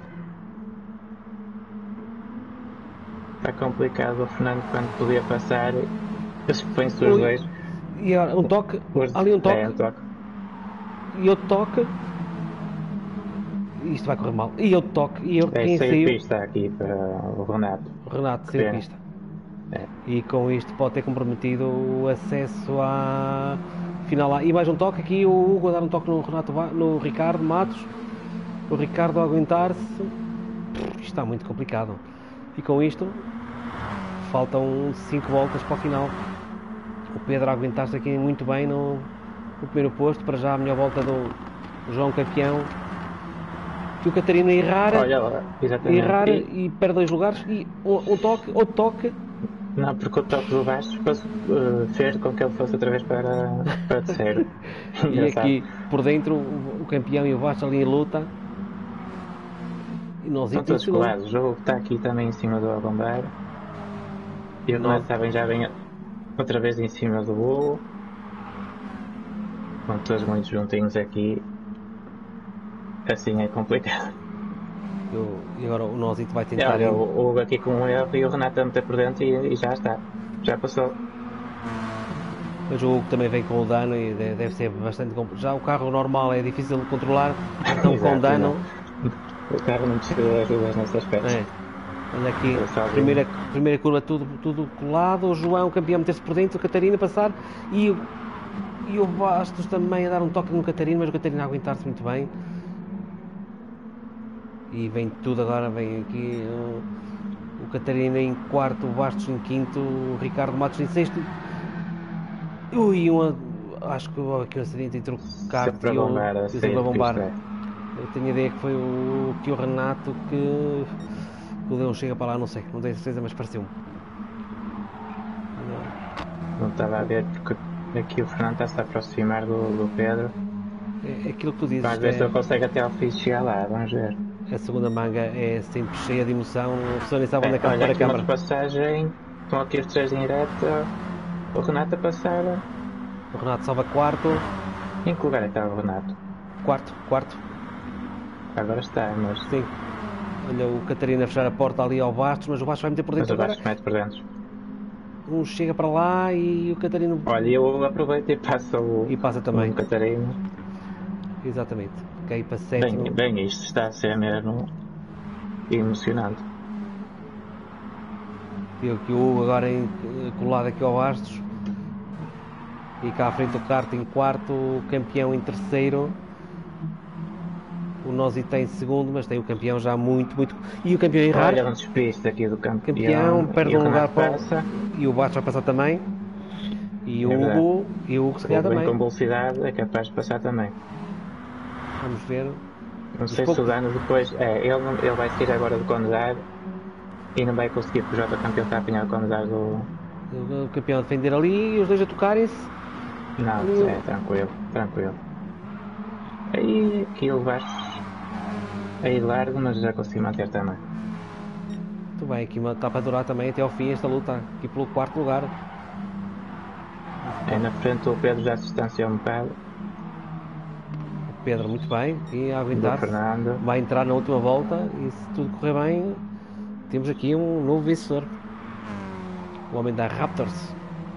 Speaker 2: Está complicado o Fernando quando podia passar. Põe-se os
Speaker 1: Ui.
Speaker 2: dois.
Speaker 1: E agora um toque.
Speaker 2: Os...
Speaker 1: Ali um
Speaker 2: É,
Speaker 1: toque.
Speaker 2: um toque.
Speaker 1: E outro toque. Isto vai correr mal. E outro toque. E eu,
Speaker 2: É,
Speaker 1: quem
Speaker 2: saiu
Speaker 1: saiu?
Speaker 2: pista aqui para o Renato.
Speaker 1: O Renato
Speaker 2: Que
Speaker 1: saiu de
Speaker 2: pena.
Speaker 1: pista.
Speaker 2: É.
Speaker 1: E com isto pode ter comprometido o acesso à final lá. E mais um toque aqui, o Hugo a dar um toque no, Renato, no Ricardo Matos. O Ricardo a aguentar-se. Isto está muito complicado. E com isto faltam cinco voltas para o final. O Pedro a aguentar-se aqui muito bem no, no primeiro posto. Para já a melhor volta do João Campeão. E o Catarina errar,
Speaker 2: Olha lá, exatamente.
Speaker 1: errar
Speaker 2: E...
Speaker 1: e perde dois lugares. E um, um toque, outro toque.
Speaker 2: Não, porque o toque do Bastos uh, fez com que ele fosse outra vez para, para terceiro.
Speaker 1: E aqui por dentro o campeão e o Vasco ali em luta. E nós
Speaker 2: Estão
Speaker 1: em
Speaker 2: todos
Speaker 1: segundo.
Speaker 2: colados. O jogo está aqui também em cima do Bombeiro. E o
Speaker 1: Nós-
Speaker 2: Renato também já vem outra vez em cima do Hugo. Estão todos muito juntinhos aqui. Assim é complicado.
Speaker 1: Eu- e agora o Nozito vai
Speaker 2: E
Speaker 1: tentar.
Speaker 2: olha, o o Hugo aqui com um erro e o Renato a meter por dentro e, e já está. Já passou.
Speaker 1: Mas o Hugo também vem com o dano e de- deve ser bastante complicado. Já o carro normal é difícil de controlar, então com
Speaker 2: Exato,
Speaker 1: dano.
Speaker 2: O carro não precisa de ajudas nesse aspecto.
Speaker 1: É. Olha aqui,
Speaker 2: Eu sozinho.
Speaker 1: primeira, primeira curva tudo, tudo colado. O João, campeão, meter-se por dentro. O Catarina passar. E, o- e o Bastos também a dar um toque no Catarina, mas o Catarina a aguentar-se muito bem. E vem tudo agora, vem aqui o, o Catarina em quarto, o Bastos em quinto, o Ricardo Matos em sexto. Ui, uma, acho que houve aqui um acidente entre o kart
Speaker 2: Sempre a
Speaker 1: e o,
Speaker 2: bombar, a
Speaker 1: e o
Speaker 2: sair
Speaker 1: sempre a
Speaker 2: de
Speaker 1: bombar.
Speaker 2: pista.
Speaker 1: Eu tenho a ideia que foi o, que o Renato que, que o Leão chega para lá, não sei, não tenho certeza, mas pareceu-me.
Speaker 2: Não estava a ver porque aqui o Fernando está-se a aproximar do, do Pedro.
Speaker 1: É, é aquilo que tu dizes,
Speaker 2: Vamos ver se ele
Speaker 1: é,
Speaker 2: consegue até ao fim chegar lá, vamos ver.
Speaker 1: a segunda manga é sempre cheia de emoção, a pessoa nem sabe onde é que
Speaker 2: É,
Speaker 1: há de
Speaker 2: olha
Speaker 1: pôr a
Speaker 2: aqui uma
Speaker 1: câmara.
Speaker 2: passagem, estão aqui os três em reta. O Renato a passar.
Speaker 1: O Renato salva quarto,
Speaker 2: Em que lugar é que está o Renato?
Speaker 1: quarto, quarto,
Speaker 2: Agora está, mas,
Speaker 1: sim. Olha o Catarina a fechar a porta ali ao Bastos, mas o Bastos vai meter por
Speaker 2: mas
Speaker 1: dentro
Speaker 2: o
Speaker 1: agora.
Speaker 2: Bastos mete por dentro.
Speaker 1: Um chega para lá e o Catarina.
Speaker 2: Olha, eu aproveito e passo o,
Speaker 1: E passa também.
Speaker 2: o Catarina.
Speaker 1: Exatamente. Cai para
Speaker 2: Bem,
Speaker 1: sétimo.
Speaker 2: bem, isto está a ser mesmo emocionante.
Speaker 1: E aqui o Hugo agora em, colado aqui ao Bastos. E cá à frente o kart em quarto, o campeão em terceiro. O Nozi tem segundo, mas tem o campeão já muito, muito. E o campeão a errar.
Speaker 2: Olha um despiste aqui do campeão.
Speaker 1: Campeão, perde
Speaker 2: e o
Speaker 1: um lugar
Speaker 2: Renato
Speaker 1: para
Speaker 2: passa.
Speaker 1: o. E o Bastos vai passar também. E o
Speaker 2: É verdade.
Speaker 1: Hugo. E o Hugo se
Speaker 2: O
Speaker 1: calhar
Speaker 2: Hugo vem
Speaker 1: também.
Speaker 2: com velocidade, é capaz de passar também.
Speaker 1: Vamos ver.
Speaker 2: Não sei
Speaker 1: poucos-
Speaker 2: se o Dano depois. É, ele, não- ele vai sair agora do Condado e não vai conseguir, porque o J campeão está a apanhar o Condado do.
Speaker 1: O campeão a defender ali e os dois a tocarem-se.
Speaker 2: Não,
Speaker 1: Hum.
Speaker 2: é tranquilo, tranquilo. Aí aqui o Bastos aí largo, mas já consegui manter também.
Speaker 1: Muito bem, aqui está para durar também até ao fim esta luta. Aqui pelo quarto lugar.
Speaker 2: Aí na frente o Pedro já se distanciou um bocado
Speaker 1: O Pedro muito bem. E a
Speaker 2: do
Speaker 1: aguentar-se.
Speaker 2: Fernando.
Speaker 1: Vai entrar na última volta e se tudo correr bem, temos aqui um novo vencedor. O homem da Raptors.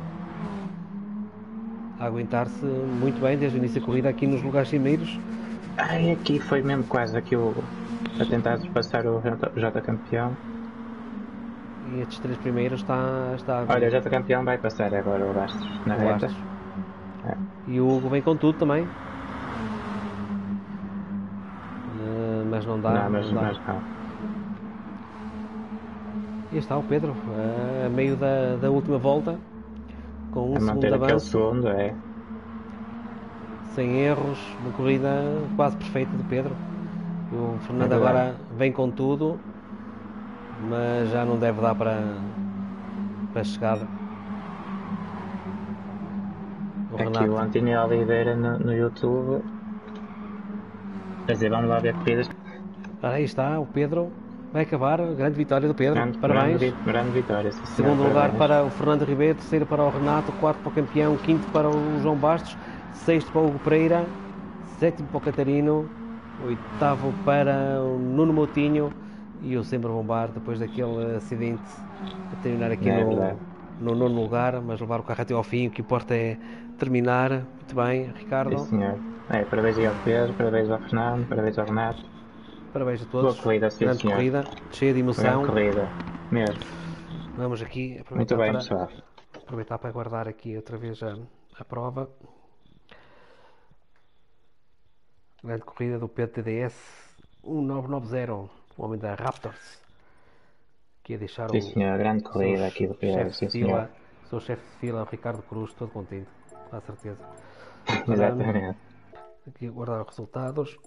Speaker 1: A aguentar-se muito bem desde o início da corrida aqui nos lugares cimeiros.
Speaker 2: Ai, aqui foi mesmo quase aqui o, a tentar passar o J campeão.
Speaker 1: E estes três primeiros está, está
Speaker 2: Olha, o J campeão vai passar agora o Bastos na
Speaker 1: o
Speaker 2: reta.
Speaker 1: Bastos.
Speaker 2: É.
Speaker 1: E o Hugo vem com tudo também. Eh, mas não dá.
Speaker 2: Não, mas,
Speaker 1: não dá.
Speaker 2: mas não.
Speaker 1: E está o Pedro, eh, a meio da, da última volta, com um
Speaker 2: A
Speaker 1: segundo
Speaker 2: manter
Speaker 1: de
Speaker 2: aquele
Speaker 1: avanço.
Speaker 2: segundo, é.
Speaker 1: sem erros, uma corrida quase perfeita de Pedro. O Fernando
Speaker 2: É verdade.
Speaker 1: agora vem com tudo, mas já não deve dar para, para chegar. O
Speaker 2: Aqui
Speaker 1: Renato.
Speaker 2: o António Oliveira no, no YouTube. Quer dizer, vamos lá ver corridas.
Speaker 1: Ah, aí está, o Pedro vai acabar, grande vitória do Pedro,
Speaker 2: Grande,
Speaker 1: parabéns.
Speaker 2: grande, grande vitória, sim, senhor,
Speaker 1: Segundo lugar
Speaker 2: parabéns.
Speaker 1: para o Fernando Ribeiro, terceiro para o Renato, quarto para o campeão, quinto para o João Bastos, sexto para o Hugo Pereira, sétimo para o Catarino, oitavo para o Nuno Moutinho e o Sempre Bombar, depois daquele acidente, a terminar aqui
Speaker 2: É
Speaker 1: no,
Speaker 2: verdade.
Speaker 1: no nono lugar, mas levar o carro até ao fim, o que importa é terminar. Muito bem,
Speaker 2: Sim,
Speaker 1: Ricardo,
Speaker 2: senhor. É, parabéns aí ao Pedro, parabéns ao Fernando, parabéns ao Renato.
Speaker 1: parabéns a
Speaker 2: Boa
Speaker 1: todos,
Speaker 2: corrida, sim,
Speaker 1: grande
Speaker 2: senhor.
Speaker 1: corrida, cheia de
Speaker 2: Grande
Speaker 1: emoção.
Speaker 2: corrida. Mesmo.
Speaker 1: Vamos aqui
Speaker 2: Muito
Speaker 1: aproveitar
Speaker 2: bem,
Speaker 1: para,
Speaker 2: pessoal.
Speaker 1: aproveitar para guardar aqui outra vez a, a prova. Grande corrida do P T D S um nove nove zero, o homem da Raptors, que ia deixar
Speaker 2: Sim,
Speaker 1: o
Speaker 2: senhor. Grande
Speaker 1: seu
Speaker 2: corrida aqui do Pedro,
Speaker 1: chefe
Speaker 2: sim,
Speaker 1: de
Speaker 2: senhor.
Speaker 1: fila, seu chefe de fila, o Ricardo Cruz, todo contente, com certeza. Para
Speaker 2: Exatamente.
Speaker 1: aqui guardar os resultados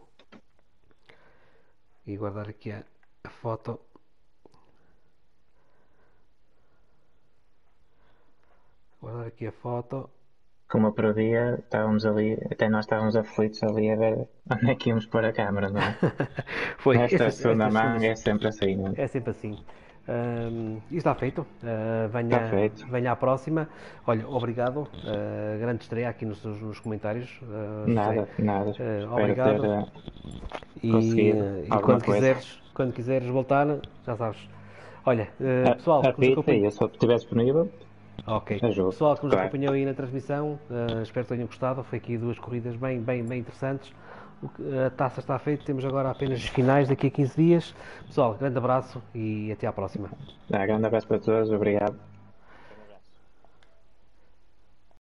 Speaker 1: e guardar aqui a, a foto. Guardar aqui a foto.
Speaker 2: Como eu previa, estávamos ali, até nós estávamos aflitos ali a ver onde é que íamos pôr a câmera, não é?
Speaker 1: Foi,
Speaker 2: Esta
Speaker 1: estas,
Speaker 2: segunda
Speaker 1: estas
Speaker 2: manga
Speaker 1: segundas,
Speaker 2: é sempre assim, não é?
Speaker 1: é sempre assim. Um, e está feito. Uh,
Speaker 2: Está
Speaker 1: venha,
Speaker 2: feito.
Speaker 1: venha à próxima. Olha, obrigado. Uh, grande estreia aqui nos, nos comentários. Uh, José.
Speaker 2: Nada, nada.
Speaker 1: Uh,
Speaker 2: Espero ter
Speaker 1: obrigado.
Speaker 2: eh,
Speaker 1: E,
Speaker 2: conseguido
Speaker 1: uh, e
Speaker 2: alguma
Speaker 1: quando
Speaker 2: coisa.
Speaker 1: quiseres, quando quiseres voltar, já sabes. Olha, uh, pessoal
Speaker 2: A, a
Speaker 1: que nos
Speaker 2: pita,
Speaker 1: acompanha.
Speaker 2: e eu se estiver disponível,
Speaker 1: Ok.
Speaker 2: ajudo.
Speaker 1: Pessoal que nos
Speaker 2: Claro.
Speaker 1: acompanhou aí na transmissão, uh, espero que tenham gostado. Foi aqui duas corridas bem, bem, bem interessantes. O que- A taça está feita, temos agora apenas as finais daqui a quinze dias. Pessoal, grande abraço e até à próxima.
Speaker 2: Dá, grande abraço para todos, obrigado.